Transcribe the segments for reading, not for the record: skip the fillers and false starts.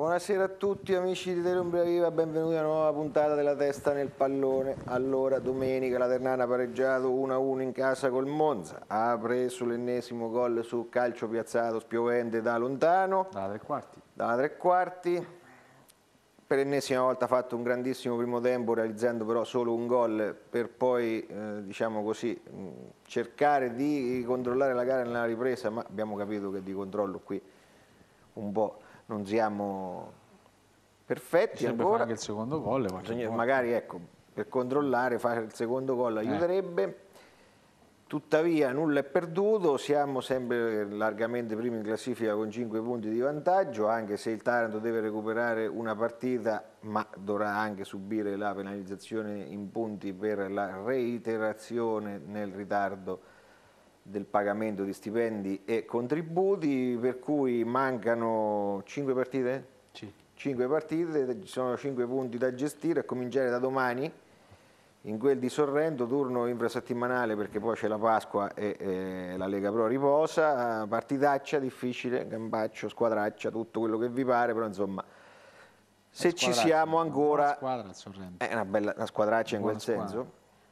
Buonasera a tutti amici di Teleumbria Viva, benvenuti a una nuova puntata della Testa nel Pallone. Allora, domenica la Ternana ha pareggiato 1-1 in casa col Monza, ha preso l'ennesimo gol su calcio piazzato spiovente da lontano, dalla tre quarti. Per l'ennesima volta ha fatto un grandissimo primo tempo, realizzando però solo un gol per poi, diciamo così, cercare di controllare la gara nella ripresa, ma abbiamo capito che di controllo qui un po' non siamo perfetti ancora. Anche il secondo gol, magari ecco, per controllare, fare il secondo gol aiuterebbe. Tuttavia nulla è perduto, siamo sempre largamente primi in classifica con 5 punti di vantaggio, anche se il Taranto deve recuperare una partita, ma dovrà anche subire la penalizzazione in punti per la reiterazione nel ritardo del pagamento di stipendi e contributi, per cui mancano 5 partite? Sì. 5 partite, ci sono 5 punti da gestire, a cominciare da domani in quel di Sorrento, turno infrasettimanale perché poi c'è la Pasqua e la Lega Pro riposa, partitaccia difficile, gambaccio, squadraccia, tutto quello che vi pare, però insomma se ci siamo ancora squadra, Sorrento. È una squadraccia in quel senso,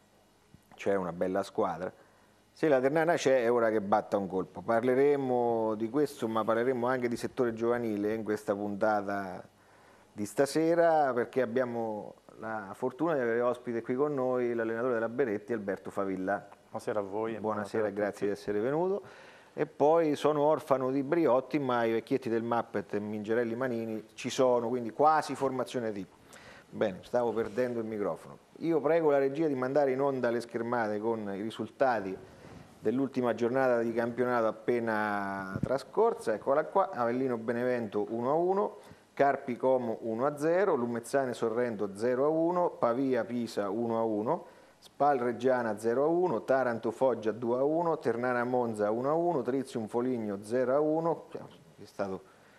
c'è una bella squadra. Se la Ternana c'è è ora che batta un colpo. Parleremo di questo, ma parleremo anche di settore giovanile in questa puntata di stasera, perché abbiamo la fortuna di avere ospite qui con noi l'allenatore della Beretti, Alberto Favilla. Buonasera a voi. Buonasera e grazie di essere venuto. E poi sono orfano di Briotti, ma i vecchietti del Muppet, Mingerelli Manini, ci sono, quindi quasi formazione tipo. Bene, stavo perdendo il microfono. Io prego la regia di mandare in onda le schermate con i risultati dell'ultima giornata di campionato appena trascorsa. Eccola qua: Avellino Benevento 1-1, Carpi Como 1-0, Lumezzane Sorrento 0-1, Pavia Pisa 1-1, Spal Reggiana 0-1, Taranto Foggia 2-1, Ternana Monza 1-1, Trizium Foligno 0-1, è stato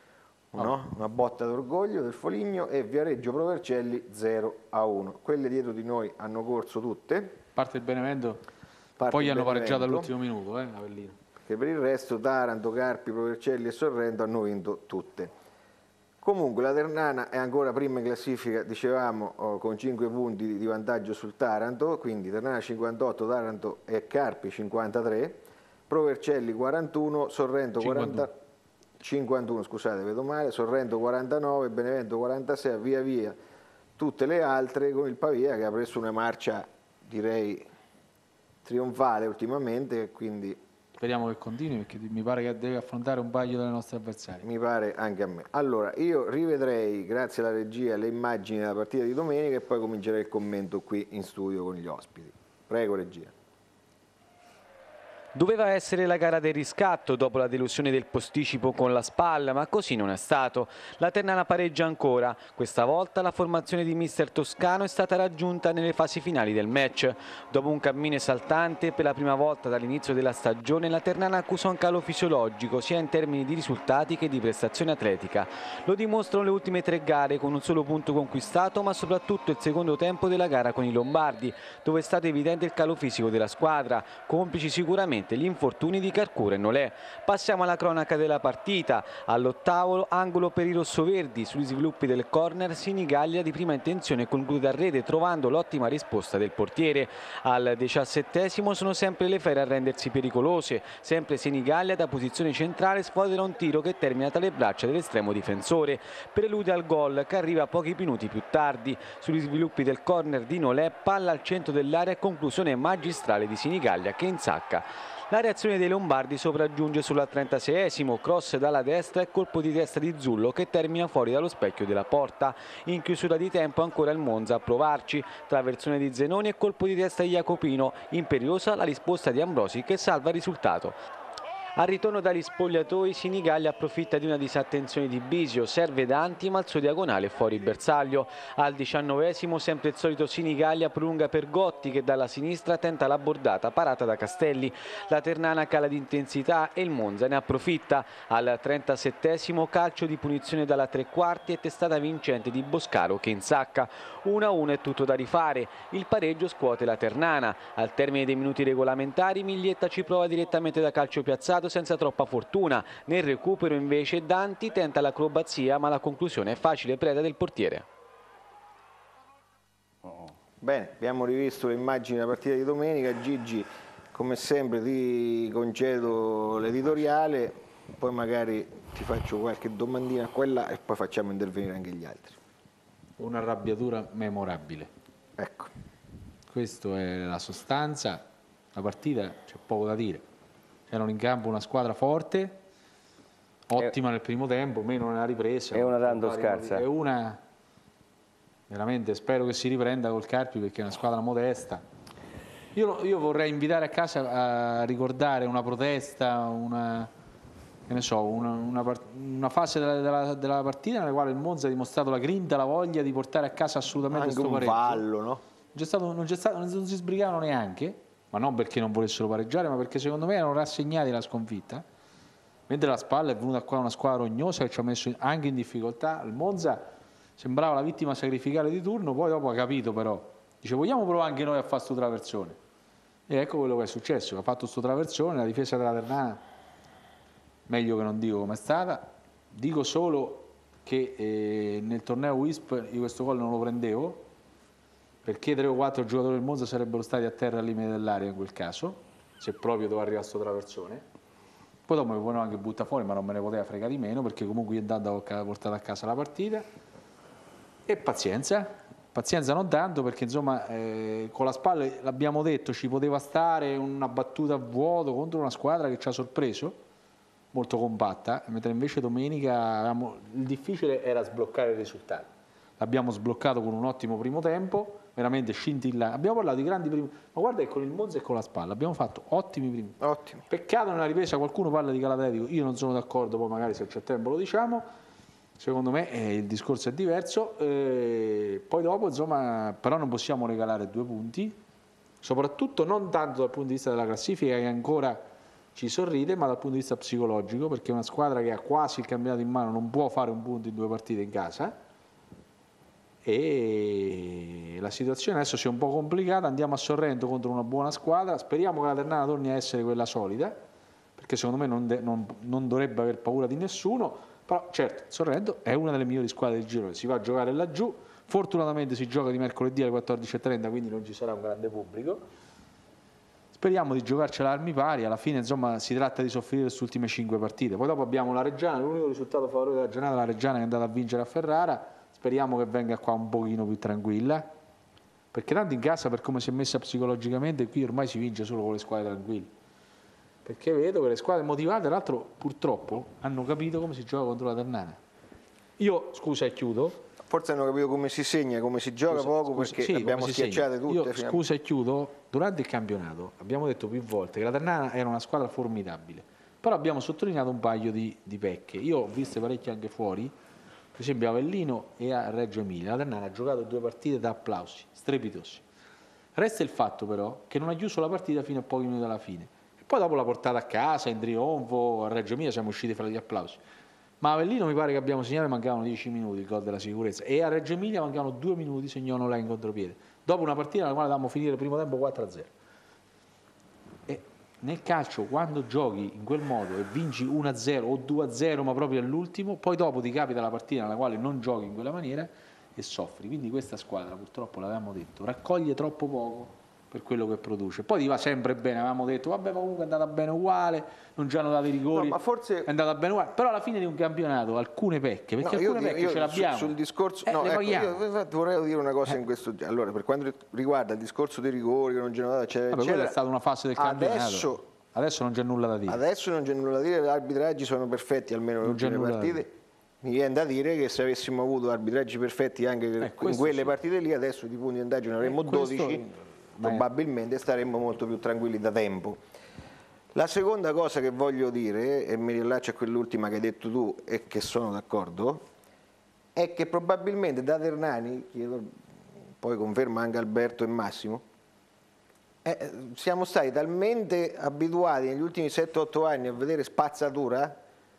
una botta d'orgoglio del Foligno, e Viareggio Provercelli 0-1. Quelle dietro di noi hanno corso tutte. Parte il Benevento, poi hanno pareggiato all'ultimo minuto, Avellino. Che per il resto Taranto, Carpi, Provercelli e Sorrento hanno vinto tutte. Comunque la Ternana è ancora prima in classifica, dicevamo, con 5 punti di vantaggio sul Taranto, quindi Ternana 58, Taranto e Carpi 53, Provercelli 41, Sorrento 51, scusate, vedo male, Sorrento 49, Benevento 46, via via tutte le altre, con il Pavia che ha preso una marcia, direi, trionfale ultimamente, quindi speriamo che continui, perché mi pare che deve affrontare un paio delle nostre avversarie. Mi pare anche a me. Allora, io rivedrei, grazie alla regia, le immagini della partita di domenica e poi comincerei il commento qui in studio con gli ospiti. Prego, regia. Doveva essere la gara del riscatto dopo la delusione del posticipo con la Spal, ma così non è stato. La Ternana pareggia ancora. Questa volta la formazione di mister Toscano è stata raggiunta nelle fasi finali del match. Dopo un cammino esaltante, per la prima volta dall'inizio della stagione la Ternana accusa un calo fisiologico sia in termini di risultati che di prestazione atletica. Lo dimostrano le ultime 3 gare con un solo punto conquistato, ma soprattutto il secondo tempo della gara con i Lombardi, dove è stato evidente il calo fisico della squadra, complici sicuramente gli infortuni di Carcura e Nolè. Passiamo alla cronaca della partita. All'8º angolo per i rossoverdi, sugli sviluppi del corner Sinigaglia di prima intenzione conclude a rete trovando l'ottima risposta del portiere. Al 17° sono sempre le fere a rendersi pericolose, sempre Sinigaglia da posizione centrale sfodera un tiro che termina tra le braccia dell'estremo difensore, prelude al gol che arriva pochi minuti più tardi. Sugli sviluppi del corner di Nolè, palla al centro dell'area e conclusione magistrale di Sinigaglia che insacca. La reazione dei Lombardi sopraggiunge sulla 36°, cross dalla destra e colpo di testa di Zullo che termina fuori dallo specchio della porta. In chiusura di tempo ancora il Monza a provarci, traversone di Zenoni e colpo di testa di Jacopino, imperiosa la risposta di Ambrosi che salva il risultato. Al ritorno dagli spogliatoi Sinigaglia approfitta di una disattenzione di Bisio, serve Danti ma il suo diagonale fuori bersaglio. Al 19° sempre il solito Sinigaglia prolunga per Gotti che dalla sinistra tenta la bordata parata da Castelli. La Ternana cala di intensità e il Monza ne approfitta. Al 37° calcio di punizione dalla 3/4 e testata vincente di Boscaro che insacca. 1-1 è tutto da rifare. Il pareggio scuote la Ternana. Al termine dei minuti regolamentari Miglietta ci prova direttamente da calcio piazzato iniziato senza troppa fortuna. Nel recupero invece Danti tenta l'acrobazia, ma la conclusione è facile preda del portiere. Bene, abbiamo rivisto le immagini della partita di domenica. Gigi, come sempre ti concedo l'editoriale, poi magari ti faccio qualche domandina a quella e poi facciamo intervenire anche gli altri. Una arrabbiatura memorabile. Ecco. Questa è la sostanza. La partita c'è poco da dire. C'erano in campo una squadra forte, ottima nel primo tempo, meno nella ripresa. È una tanto scarsa. È una... Veramente spero che si riprenda col Carpi perché è una squadra modesta. Io vorrei invitare a casa a ricordare una protesta, che ne so, una fase della partita nella quale il Monza ha dimostrato la grinta, la voglia di portare a casa assolutamente questo pareggio. Anche un fallo, no? Non si sbrigavano neanche, ma non perché non volessero pareggiare, ma perché secondo me erano rassegnati alla sconfitta. Mentre la Spalla è venuta qua una squadra rognosa che ci ha messo anche in difficoltà. Il Monza sembrava la vittima sacrificale di turno, poi dopo ha capito però, dice vogliamo provare anche noi a fare sto traversone. E ecco quello che è successo, ha fatto sto traversone, la difesa della Ternana, meglio che non dico com'è stata, dico solo che nel torneo Wisp io questo gol non lo prendevo, perché 3 o 4 giocatori del Monza sarebbero stati a terra al limite dell'area in quel caso, se proprio doveva arrivare sto traversone. Poi dopo mi potevano anche buttare fuori, ma non me ne poteva fregare di meno, perché comunque io intanto avevo portato a casa la partita. E pazienza non tanto perché insomma con la Spalla l'abbiamo detto ci poteva stare una battuta a vuoto contro una squadra che ci ha sorpreso, molto compatta, mentre invece domenica il difficile era sbloccare il risultato. L'abbiamo sbloccato con un ottimo primo tempo, veramente scintillante. Abbiamo parlato di grandi primi, ma guarda che con il Monza e con la Spalla abbiamo fatto ottimi primi. Ottimo. Peccato nella ripresa qualcuno parla di Calatretico, io non sono d'accordo, poi magari se c'è tempo lo diciamo. Secondo me il discorso è diverso, poi dopo insomma però non possiamo regalare 2 punti, soprattutto non tanto dal punto di vista della classifica che ancora ci sorride, ma dal punto di vista psicologico, perché una squadra che ha quasi il campionato in mano non può fare un punto in 2 partite in casa e la situazione adesso si è un po' complicata, andiamo a Sorrento contro una buona squadra, speriamo che la Ternana torni a essere quella solida, perché secondo me non dovrebbe aver paura di nessuno. Però certo, Sorrento è una delle migliori squadre del girone, si va a giocare laggiù, fortunatamente si gioca di mercoledì alle 14:30, quindi non ci sarà un grande pubblico. Speriamo di giocarcela a armi pari, alla fine insomma si tratta di soffrire queste ultime 5 partite. Poi dopo abbiamo la Reggiana, l'unico risultato favorevole della giornata, la Reggiana che è andata a vincere a Ferrara, speriamo che venga qua un pochino più tranquilla, perché tanto in casa per come si è messa psicologicamente qui ormai si vince solo con le squadre tranquille. Perché vedo che le squadre motivate, tra l'altro purtroppo, hanno capito come si gioca contro la Ternana. Io, scusa e chiudo. Forse hanno capito come si segna, come si gioca poco, perché sì, abbiamo schiacciate tutte. Io, scusa e chiudo, durante il campionato abbiamo detto più volte che la Ternana era una squadra formidabile, però abbiamo sottolineato un paio di pecche. Io ho visto parecchie anche fuori, per esempio a Avellino e a Reggio Emilia. La Ternana ha giocato 2 partite da applausi, strepitosi. Resta il fatto però che non ha chiuso la partita fino a pochi minuti alla fine. Poi dopo l'ha portata a casa, in trionfo, a Reggio Emilia siamo usciti fra gli applausi. Ma a Avellino mi pare che abbiamo segnato, mancavano 10 minuti il gol della sicurezza. E a Reggio Emilia mancavano 2 minuti, segnò Nolè in contropiede. Dopo una partita nella quale davamo finire il primo tempo 4-0. E nel calcio, quando giochi in quel modo e vinci 1-0 o 2-0, ma proprio all'ultimo, poi dopo ti capita la partita nella quale non giochi in quella maniera e soffri. Quindi questa squadra, purtroppo l'avevamo detto, raccoglie troppo poco per quello che produce. Poi ti va sempre bene, avevamo detto vabbè ma comunque è andata bene uguale, non ci hanno dato i rigori, no, ma forse è andata bene uguale, però alla fine di un campionato alcune pecche, perché alcune pecche ce l'abbiamo. Sul discorso, no, ecco, io vorrei dire una cosa in questo, allora per quanto riguarda il discorso dei rigori che non ci hanno dato, eccetera, quella è stata una fase del campionato. Adesso non c'è nulla da dire. Adesso non c'è nulla da dire, gli arbitraggi sono perfetti almeno nelle ultime partite. Mi viene da dire che se avessimo avuto arbitraggi perfetti anche in quelle partite lì, adesso di punti di indagine avremmo 12. Probabilmente staremmo molto più tranquilli da tempo. La seconda cosa che voglio dire, e mi riallaccio a quell'ultima che hai detto tu e che sono d'accordo, è che probabilmente da Ternani, poi conferma anche Alberto e Massimo, siamo stati talmente abituati negli ultimi 7-8 anni a vedere spazzatura,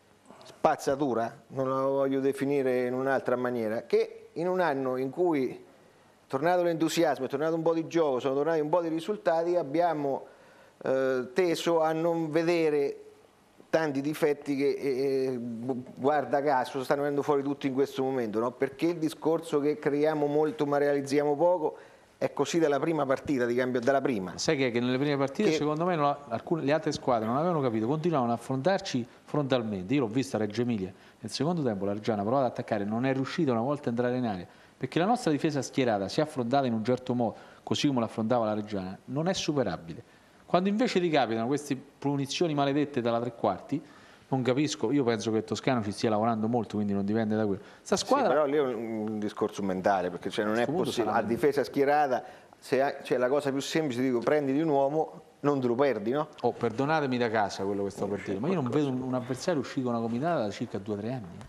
non la voglio definire in un'altra maniera, che in un anno in cui tornato l'entusiasmo, è tornato un po' di gioco, sono tornati un po' di risultati, abbiamo teso a non vedere tanti difetti che guarda caso stanno venendo fuori tutti in questo momento, no? Perché il discorso che creiamo molto ma realizziamo poco è così dalla prima partita di cambio, dalla prima. Sai che nelle prime partite secondo me le altre squadre non avevano capito, continuavano ad affrontarci frontalmente. Io l'ho vista a Reggio Emilia, nel secondo tempo la Reggiana ha provato ad attaccare, non è riuscita una volta a entrare in area, perché la nostra difesa schierata, se affrontata in un certo modo, così come l'affrontava la Reggiana, non è superabile. Quando invece ti capitano queste punizioni maledette dalla tre quarti, non capisco, io penso che Toscano ci stia lavorando molto, quindi non dipende da quello. Sta squadra... Sì, però lì è un discorso mentale, perché cioè, non è possibile, a difesa schierata, cioè, la cosa più semplice, dico, prenditi un uomo, non te lo perdi, no? Oh, perdonatemi da casa quello che sto per dire, ma io non vedo un avversario uscire con una comitata da circa 2 o 3 anni.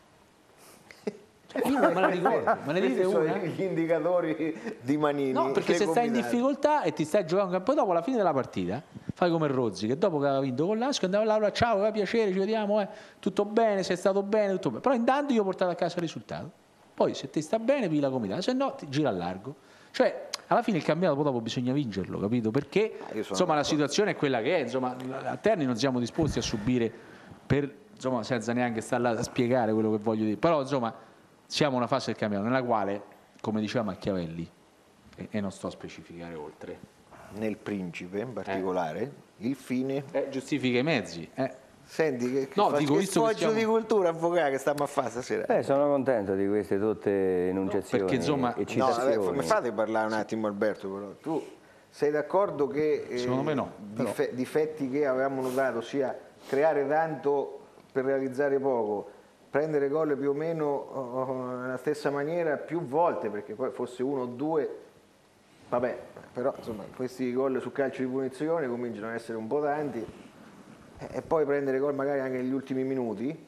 Cioè, io non me la ricordo, me ne dite sono una? gli indicatori di Manini. No, perché se stai in difficoltà e ti stai giocando un campo, dopo alla fine della partita fai come Rozzi, che dopo che aveva vinto con l'Asco andava là, ciao, piacere, ci vediamo, tutto bene, sei stato bene, tutto bene. Però intanto io ho portato a casa il risultato. Poi se ti sta bene pigli la comitata, se no ti gira a largo. Cioè, alla fine il campionato dopo bisogna vincerlo, capito? Perché insomma la situazione è quella che è, insomma, a Terni non siamo disposti a subire insomma, senza neanche stare là a spiegare quello che voglio dire. Però insomma siamo in una fase del campionato nella quale, come diceva Machiavelli, e non sto a specificare oltre, nel Principe in particolare, il fine giustifica i mezzi. Senti, che no, dico, che visto che sfoggio di cultura, avvocato, che stiamo a fare stasera. Sono contento di queste tutte enunciazioni, perché, insomma, e citazioni. Mi fate parlare un attimo, Alberto, però. Tu sei d'accordo che secondo me no, difetti che avevamo notato sia creare tanto per realizzare poco, prendere gol più o meno nella stessa maniera più volte, perché poi fosse 1 o 2, vabbè, però insomma questi gol su calcio di punizione cominciano ad essere un po' tanti, e poi prendere gol magari anche negli ultimi minuti,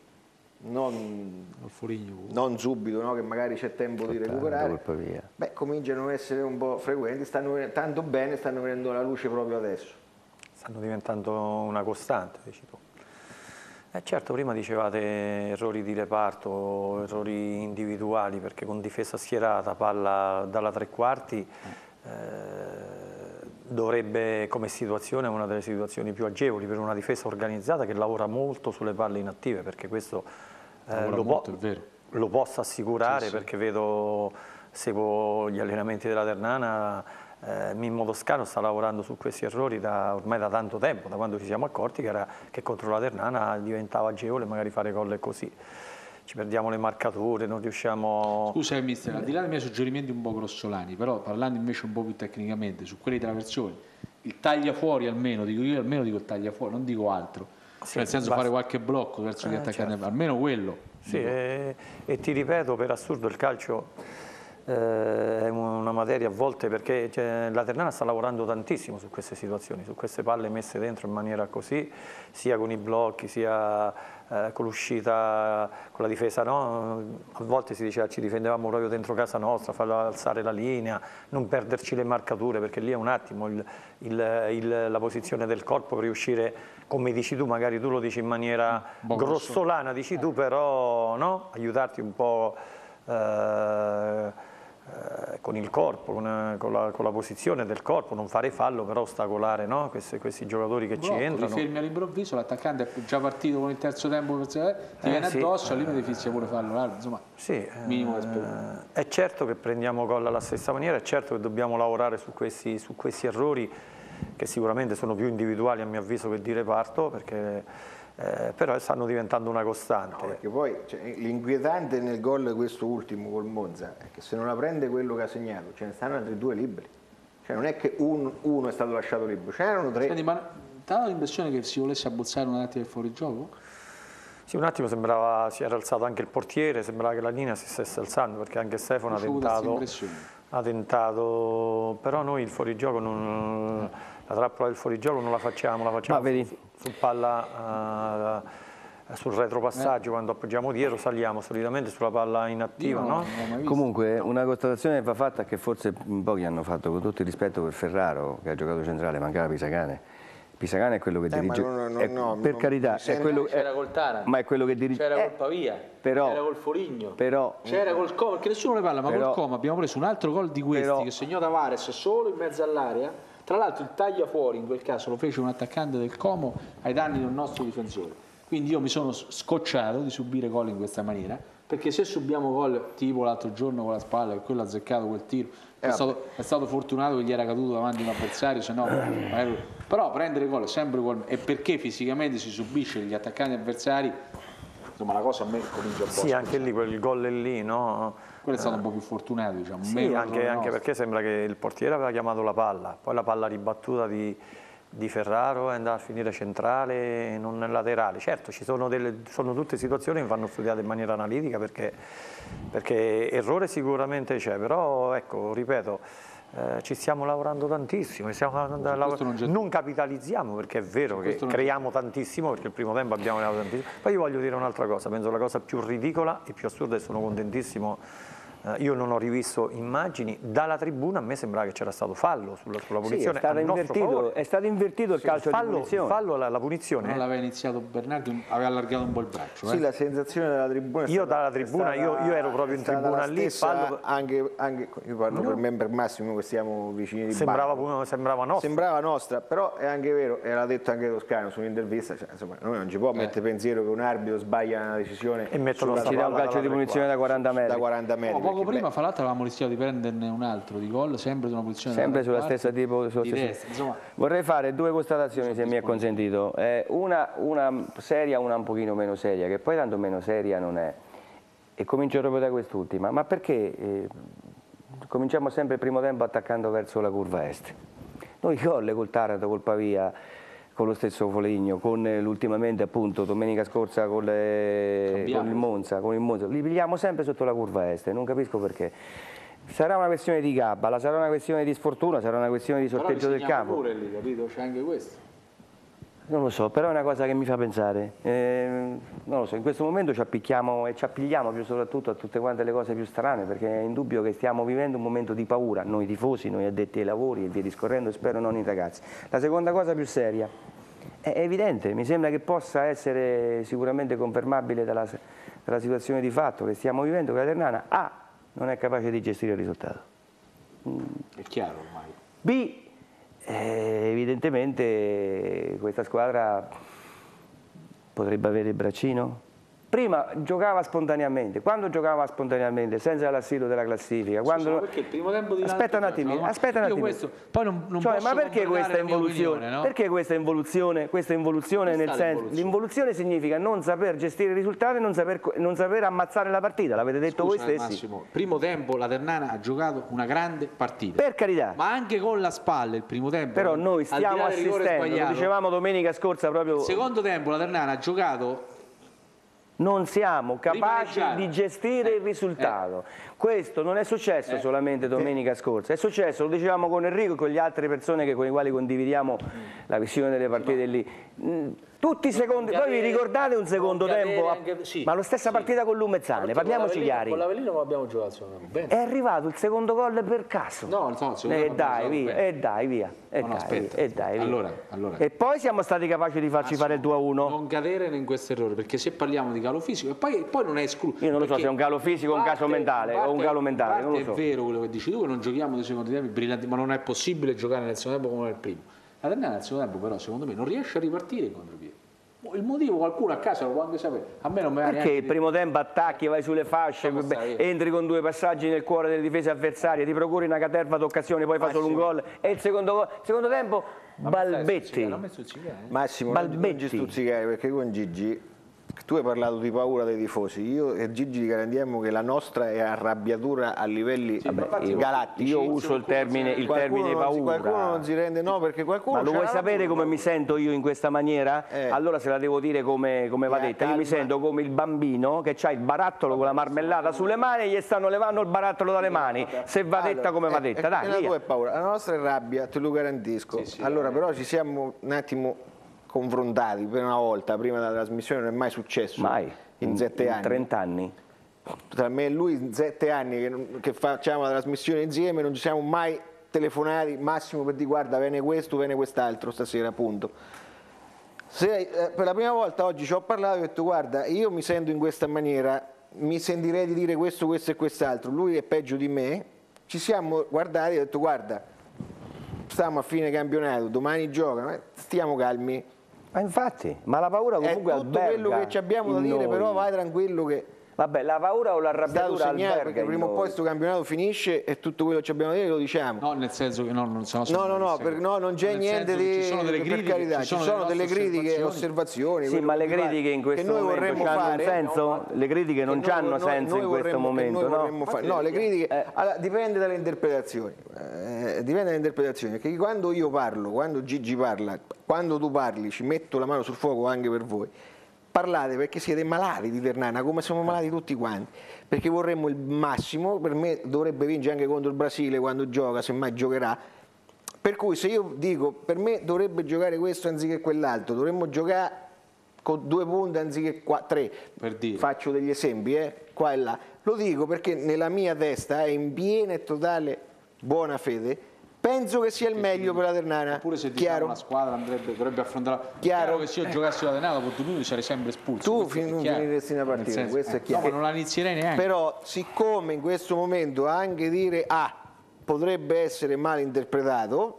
non subito, no? Che magari c'è tempo di recuperare, beh, cominciano ad essere un po' frequenti, tanto bene, stanno venendo alla luce proprio adesso. Stanno diventando una costante, dici tu. Certo, prima dicevate errori di reparto, errori individuali, perché con difesa schierata, palla dalla tre quarti, dovrebbe come situazione una delle situazioni più agevoli per una difesa organizzata che lavora molto sulle palle inattive, perché questo lo posso assicurare, sì. Perché seguo gli allenamenti della Ternana, Mimmo Toscano sta lavorando su questi errori ormai da tanto tempo, da quando ci siamo accorti che contro la Ternana diventava agevole magari fare gol così. Ci perdiamo le marcature, non riusciamo... Scusa mister, al di là dei miei suggerimenti un po' grossolani, però parlando invece un po' più tecnicamente, su quelli traversioni, il taglia fuori almeno, dico io almeno dico il taglia fuori, non dico altro, sì, nel senso fare qualche blocco verso gli attaccanti, certo. Almeno quello. Sì, e ti ripeto, per assurdo il calcio è una materia a volte, perché la Ternana sta lavorando tantissimo su queste situazioni, su queste palle messe dentro in maniera così, sia con i blocchi, sia con l'uscita, con la difesa, no? A volte si diceva ci difendevamo proprio dentro casa nostra, farlo alzare la linea, non perderci le marcature, perché lì è un attimo la posizione del corpo per riuscire, come dici tu, magari tu lo dici in maniera grossolana, dici tu, però no? Aiutarti un po' con il corpo, con la posizione del corpo, non fare fallo, però ostacolare, no? questi giocatori che ci entrano. Ti fermi all'improvviso, l'attaccante è già partito con il terzo tempo, ti viene addosso, lì non ti fischia pure fallo, insomma, sì, minimo è certo che prendiamo gol alla stessa maniera, è certo che dobbiamo lavorare su questi errori, che sicuramente sono più individuali a mio avviso che di reparto, perché però stanno diventando una costante. No, perché poi l'inquietante nel gol questo ultimo col Monza è che se non la prende quello che ha segnato ce ne stanno altri 2 liberi, cioè non è che uno è stato lasciato libero, ce n'erano 3. Senti, ma ti ha dato l'impressione che si volesse abbozzare un attimo il fuorigioco? Sì, un attimo sembrava si era alzato anche il portiere, sembrava che la linea si stesse alzando, perché anche Stefano ha tentato, però noi il fuorigioco la trappola del fuorigioco non la facciamo su palla, sul retropassaggio, quando appoggiamo dietro saliamo solitamente sulla palla inattiva, no? Comunque una constatazione che va fatta, che forse pochi hanno fatto, con tutto il rispetto per Ferraro che ha giocato centrale, mancava Pisacane. Pisacane è quello che dirige, per carità, è quello, c'era col Taranto, ma è quello che dirige, c'era col Pavia, c'era col Foligno, c'era col Como, perché nessuno ne parla, ma col Como abbiamo preso un altro gol di questi che segnò Tavares solo in mezzo all'area. Tra l'altro il taglia fuori in quel caso lo fece un attaccante del Como ai danni di un nostro difensore. Quindi io mi sono scocciato di subire gol in questa maniera, perché se subiamo gol tipo l'altro giorno con la spalla, che quello ha azzeccato quel tiro, è stato fortunato che gli era caduto davanti un avversario, se no, però prendere gol è sempre gol, e perché fisicamente si subisce gli attaccanti avversari, insomma la cosa a me comincia a Sì, anche lì quel gol lì, no? Quello è stato un po' più fortunato, diciamo. Sì, anche perché sembra che il portiere aveva chiamato la palla, poi la palla ribattuta di Ferraro è andata a finire centrale e non laterale. Certo, sono tutte situazioni che vanno studiate in maniera analitica perché errore sicuramente c'è, però ecco, ripeto, ci stiamo lavorando tantissimo, non capitalizziamo, perché è vero che creiamo tantissimo, perché il primo tempo abbiamo creato tantissimo. Poi io voglio dire un'altra cosa, penso la cosa più ridicola e più assurda, e sono contentissimo. Io non ho rivisto immagini, dalla tribuna a me sembrava che c'era stato fallo sulla punizione. Sì, è stato invertito il calcio di punizione. Fallo la punizione. Non l'aveva iniziato Bernardo, aveva allargato un po' il braccio. Sì, la sensazione della tribuna. Io ero proprio in tribuna lì. Anche io parlo per me, per Massimo, che stiamo vicini di sembrava nostra. Sembrava nostra, però è anche vero, e l'ha detto anche Toscano su un'intervista, cioè, insomma, noi non ci può mettere pensiero che un arbitro sbaglia una decisione e mettono ci dà un calcio di punizione da 40 metri. Da 40 metri. Poco prima, fra l'altro, avevamo rischiato di prenderne un altro di gol, sempre su una posizione sempre sulla stessa tipo di destra, insomma. Vorrei fare due constatazioni, se mi è consentito, una seria, una un pochino meno seria, che poi tanto meno seria non è, e comincio proprio da quest'ultima. Ma perché cominciamo sempre il primo tempo attaccando verso la curva est? Noi gol col Taranto, col Pavia, con lo stesso Foligno, con ultimamente appunto domenica scorsa con il Monza, li pigliamo sempre sotto la curva est, non capisco perché. Sarà una questione di gabba, sarà una questione di sfortuna, sarà una questione di sorteggio del campo. Pure lì, capito? C'è anche questo. Non lo so, però è una cosa che mi fa pensare. Non lo so, in questo momento ci appicchiamo e ci appigliamo più soprattutto a tutte quante le cose più strane, perché è indubbio che stiamo vivendo un momento di paura, noi tifosi, noi addetti ai lavori e via discorrendo, e spero non i ragazzi. La seconda cosa più seria, è evidente, mi sembra che possa essere sicuramente confermabile dalla situazione di fatto che stiamo vivendo, che la Ternana non è capace di gestire il risultato. È chiaro ormai. B, evidentemente questa squadra potrebbe avere il braccino. Prima giocava spontaneamente, quando giocava spontaneamente, senza l'assilo della classifica. Quando... perché il primo tempo di aspetta un attimino. Poi non ma perché questa involuzione? No? Perché questa involuzione nel senso? L'involuzione significa non saper gestire i risultati, non saper ammazzare la partita, l'avete detto voi stessi. Massimo, primo tempo la Ternana ha giocato una grande partita. Per carità. Ma anche con la spalla il primo tempo. Però noi stiamo assistendo, lo dicevamo domenica scorsa proprio. Il secondo tempo la Ternana ha giocato. Non siamo capaci di gestire il risultato. Questo non è successo solamente domenica scorsa, è successo, lo dicevamo con Enrico e con le altre persone con le quali condividiamo la visione delle partite lì. Tutti i secondi, poi vi ricordate un secondo tempo, ma la stessa partita con Lumezzane, parliamoci chiari. Con l'Avellino non abbiamo giocato il secondo tempo. Bene. È arrivato il secondo gol per caso. Via. Allora. E poi siamo stati capaci di farci fare il 2-1. Non cadere in questo errore, perché se parliamo di calo fisico, e poi non è escluso. Io non lo so se è un calo fisico o un caso mentale o un calo mentale. Non lo so. È vero quello che dici tu, che non giochiamo nei secondi tempi brillanti, ma non è possibile giocare nel secondo tempo come nel primo. La Ternana nel secondo tempo però secondo me non riesce a ripartire in contropiede. Il motivo qualcuno a casa lo può anche sapere. A me non mi perché il primo tempo attacchi, vai sulle fasce, entri con 2 passaggi nel cuore delle difese avversarie, ti procuri una caterva d'occasione, poi fa solo un gol e il secondo tempo balbetti. Massimo, non ci stuzzicare, perché con Gigi tu hai parlato di paura dei tifosi, io e Gigi garantiamo che la nostra è arrabbiatura a livelli galattici. Io uso il termine paura. Qualcuno non si rende, no, perché qualcuno... Ma lo vuoi sapere come mi sento io in questa maniera? Allora se la devo dire come va detta, io mi sento come il bambino che ha il barattolo con la marmellata sulle mani e gli stanno levando il barattolo dalle mani, se va detta come va detta. Dai, la tua è paura, la nostra è rabbia, te lo garantisco. Allora però ci siamo un attimo confrontati per una volta, prima della trasmissione non è mai successo. Mai. In 7 anni. 30 anni. Tra me e lui in 7 anni che facciamo la trasmissione insieme non ci siamo mai telefonati, massimo per dire guarda viene questo, viene quest'altro stasera, appunto. Per la prima volta oggi ci ho parlato e ho detto guarda io mi sento in questa maniera, mi sentirei di dire questo, questo e quest'altro, lui è peggio di me, ci siamo guardati e ho detto guarda stiamo a fine campionato, domani giocano, stiamo calmi. Ma infatti, ma la paura comunque è tutto alberga quello che ci abbiamo da in dire, noi. però vai tranquillo che Vabbè, la paura o è stato l'arrabbiatura segnato, alberga perché in prima o poi noi. questo campionato finisce e tutto quello che ci abbiamo da dire lo diciamo. No, nel senso che non sono No, non c'è niente di... ci sono delle per critiche, carità, ci sono delle critiche, osservazioni. Sì, quello ma che le vi pare, critiche in questo che noi momento vorremmo hanno un fare, senso? Le critiche non hanno senso in questo momento, no? No, le critiche allora, dipende dalle interpretazioni. Dipende dalle interpretazioni, perché quando io parlo, quando Gigi parla, quando tu parli, ci metto la mano sul fuoco anche per voi. Parlate perché siete malati di Ternana, come siamo malati tutti quanti, perché vorremmo il massimo. Per me dovrebbe vincere anche contro il Brasile quando gioca, se mai giocherà. Per cui se io dico, per me dovrebbe giocare questo anziché quell'altro, dovremmo giocare con 2 punti anziché 3, per dire. Faccio degli esempi, qua e là. Lo dico perché nella mia testa è in piena e totale buona fede. Penso che sia il meglio per la Ternana. Oppure se diciamo una squadra dovrebbe affrontare. Chiaro Che se io giocassi la Ternana dopo 2 minuti sarei sempre espulso. Tu non finiresti una partita, senso, questo è chiaro. No, ma non la inizierei neanche. Però siccome in questo momento anche dire potrebbe essere mal interpretato,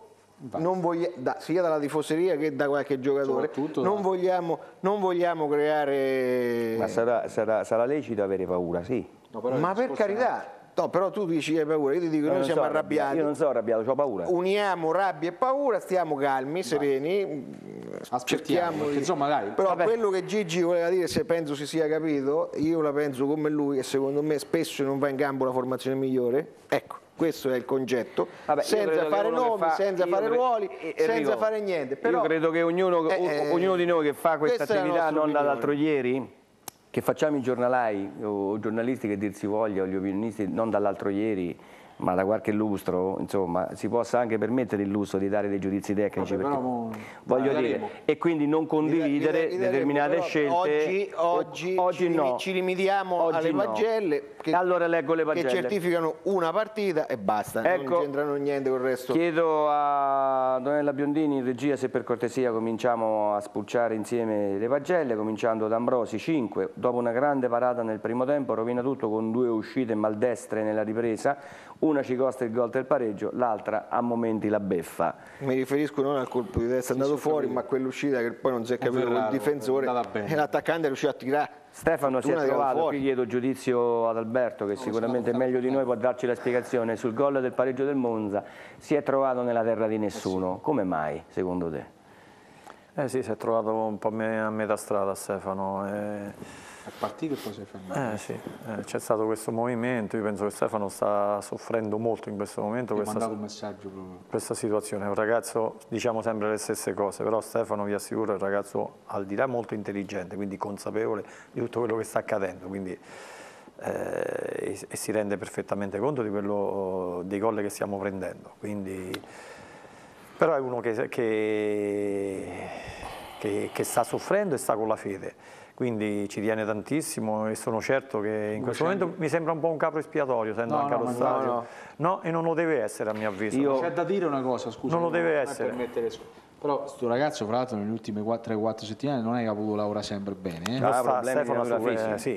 sia dalla tifoseria che da qualche giocatore, non vogliamo creare... Ma sarà lecito avere paura, sì. No, ma per carità... No, però tu dici hai paura, io ti dico noi siamo arrabbiati. Io non sono arrabbiato, ho paura. Uniamo rabbia e paura, stiamo calmi, sereni, aspettiamo, insomma dai. Però quello che Gigi voleva dire, se penso si sia capito, io la penso come lui, che secondo me spesso non va in campo la formazione migliore. Ecco, questo è il concetto. Vabbè, senza fare nomi, senza fare ruoli, senza fare niente. Però, io credo che ognuno di noi che fa questa attività non dall'altro ieri, che facciamo i giornalai o giornalisti che dir si voglia o gli opinionisti non dall'altro ieri ma da qualche lustro, insomma, si possa anche permettere il lusso di dare dei giudizi tecnici, perché, voglio dire, e quindi non condividere determinate scelte. Oggi no. Ci limitiamo alle pagelle, allora leggo le pagelle che certificano una partita e basta, ecco, non c'entrano niente con il resto. Chiedo a Donella Biondini in regia se per cortesia cominciamo a spulciare insieme le pagelle, cominciando da Ambrosi. 5, dopo una grande parata nel primo tempo rovina tutto con 2 uscite maldestre nella ripresa, una ci costa il gol del pareggio, l'altra a momenti la beffa. Mi riferisco non al colpo di testa andato fuori, ma a quell'uscita che poi non si è capito il difensore e l'attaccante è riuscito a tirare. Stefano si è trovato, qui chiedo giudizio ad Alberto che sicuramente meglio di noi può darci la spiegazione, sul gol del pareggio del Monza, si è trovato nella terra di nessuno. Come mai secondo te? Sì, si è trovato un po' a metà strada Stefano. È partito e poi si è fermato. Sì, c'è stato questo movimento, io penso che Stefano sta soffrendo molto in questo momento mandato un messaggio proprio. Questa situazione. È un ragazzo, diciamo sempre le stesse cose, però Stefano, vi assicuro, è un ragazzo al di là molto intelligente, quindi consapevole di tutto quello che sta accadendo, quindi, e si rende perfettamente conto di dei gol che stiamo prendendo. Quindi, però è uno che sta soffrendo e sta con la fede. Quindi ci tiene tantissimo e sono certo che in questo momento mi sembra un po' un capro espiatorio, essendo anche allo stadio. No, e non lo deve essere a mio avviso. C'è da dire una cosa, scusa. Non lo deve essere. Però questo ragazzo, fra l'altro, nelle ultime 3-4 settimane non è che ha potuto lavorare sempre bene. Stefano, sì,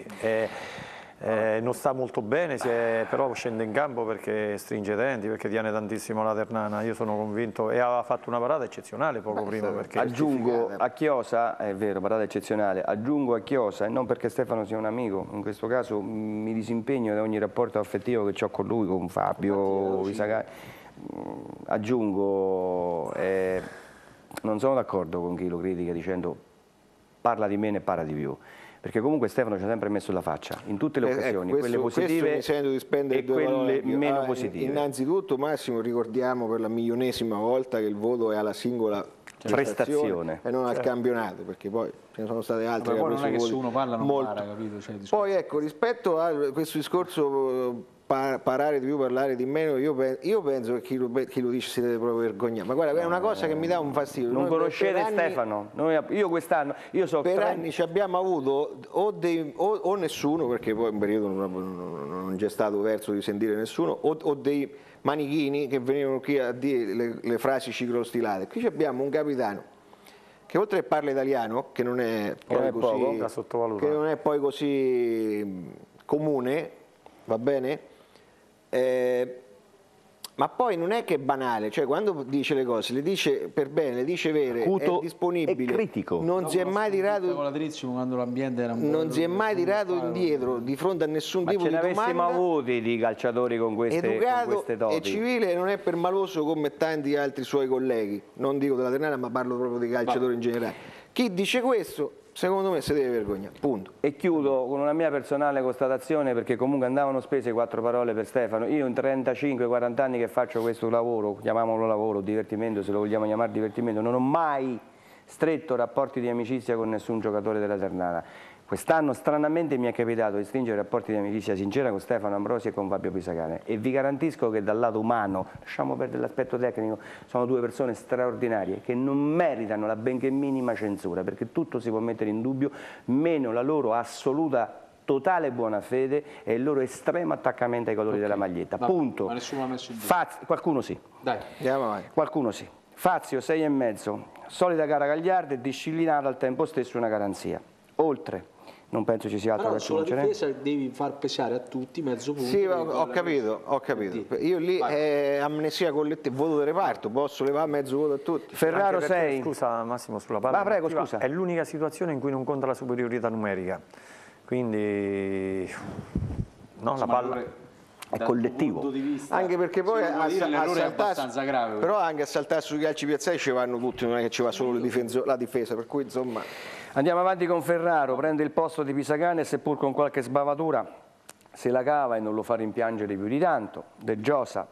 non sta molto bene, però scende in campo perché stringe i denti, perché tiene tantissimo la Ternana. Io sono convinto, e aveva fatto una parata eccezionale poco prima. Perché aggiungo a Chiosa, è vero, parata eccezionale, aggiungo a Chiosa, e non perché Stefano sia un amico, in questo caso mi disimpegno da ogni rapporto affettivo che ho con lui, con Fabio Isagari. Aggiungo, non sono d'accordo con chi lo critica dicendo parla di meno e parla di più. Perché comunque Stefano ci ha sempre messo la faccia, in tutte le occasioni, quelle positive e quelle meno positive. Innanzitutto Massimo ricordiamo per la milionesima volta che il voto è alla singola prestazione e non al campionato, perché poi ce ne sono state altre che non è che se uno parla non para, capito? Poi ecco, rispetto a questo discorso parare di più, parlare di meno, io penso che chi lo dice si deve proprio vergognare. Ma guarda, è una cosa che mi dà un fastidio. Non conoscete Stefano? Io quest'anno, per anni ci abbiamo avuto o nessuno, perché poi in periodo non c'è stato verso di sentire nessuno, o dei manichini che venivano qui a dire le frasi ciclostilate. Qui abbiamo un capitano che oltre che parla italiano, che non è poi così comune, va bene? Ma poi non è che è banale, cioè quando dice le cose, le dice per bene, le dice vere, Acuto è disponibile. e critico. Non si è mai tirato, con la Trizzio quando l'ambiente era un po'... non si è mai tirato indietro di fronte a nessun Ma tipo ce di ne avessimo domanda. avuti di calciatori con queste Educato doti. e civile, non è permaloso come tanti altri suoi colleghi, non dico della Ternana ma parlo proprio di calciatori in generale. Chi dice questo secondo me si deve vergognare, punto. E chiudo con una mia personale constatazione, perché comunque andavano spese 4 parole per Stefano. Io in 35-40 anni che faccio questo lavoro, chiamiamolo lavoro, divertimento, se lo vogliamo chiamare divertimento, non ho mai stretto rapporti di amicizia con nessun giocatore della Ternana. Quest'anno stranamente mi è capitato di stringere rapporti di amicizia sincera con Stefano Ambrosi e con Fabio Pisacane, e vi garantisco che dal lato umano, lasciamo perdere l'aspetto tecnico, sono due persone straordinarie che non meritano la benché minima censura, perché tutto si può mettere in dubbio, meno la loro assoluta totale buona fede e il loro estremo attaccamento ai colori della maglietta. Punto. Ma nessuno l'ha messo in dubbio. Qualcuno sì. Dai. Andiamo avanti. Qualcuno sì. Fazio 6,5, solida gara gagliarda e disciplinata al tempo stesso una garanzia. Oltre, non penso ci sia altro Però da sulla aggiungere. difesa devi far pesare a tutti mezzo punto. Sì, ho capito. Io lì è amnesia collettiva, voto di reparto, posso levare mezzo voto a tutti. Ferraro Anche perché, 6. scusa Massimo sulla palla. Ma prego, attiva, scusa. È l'unica situazione in cui non conta la superiorità numerica. Quindi no, la palla È collettivo. Punto di vista, Anche perché poi l'errore è abbastanza grave. però anche a saltare sui calci piazzati ci vanno tutti, non è che ci va solo la difesa, per cui insomma Andiamo avanti con Ferraro, prende il posto di Pisacane, seppur con qualche sbavatura se la cava e non lo fa rimpiangere più di tanto. De Giosa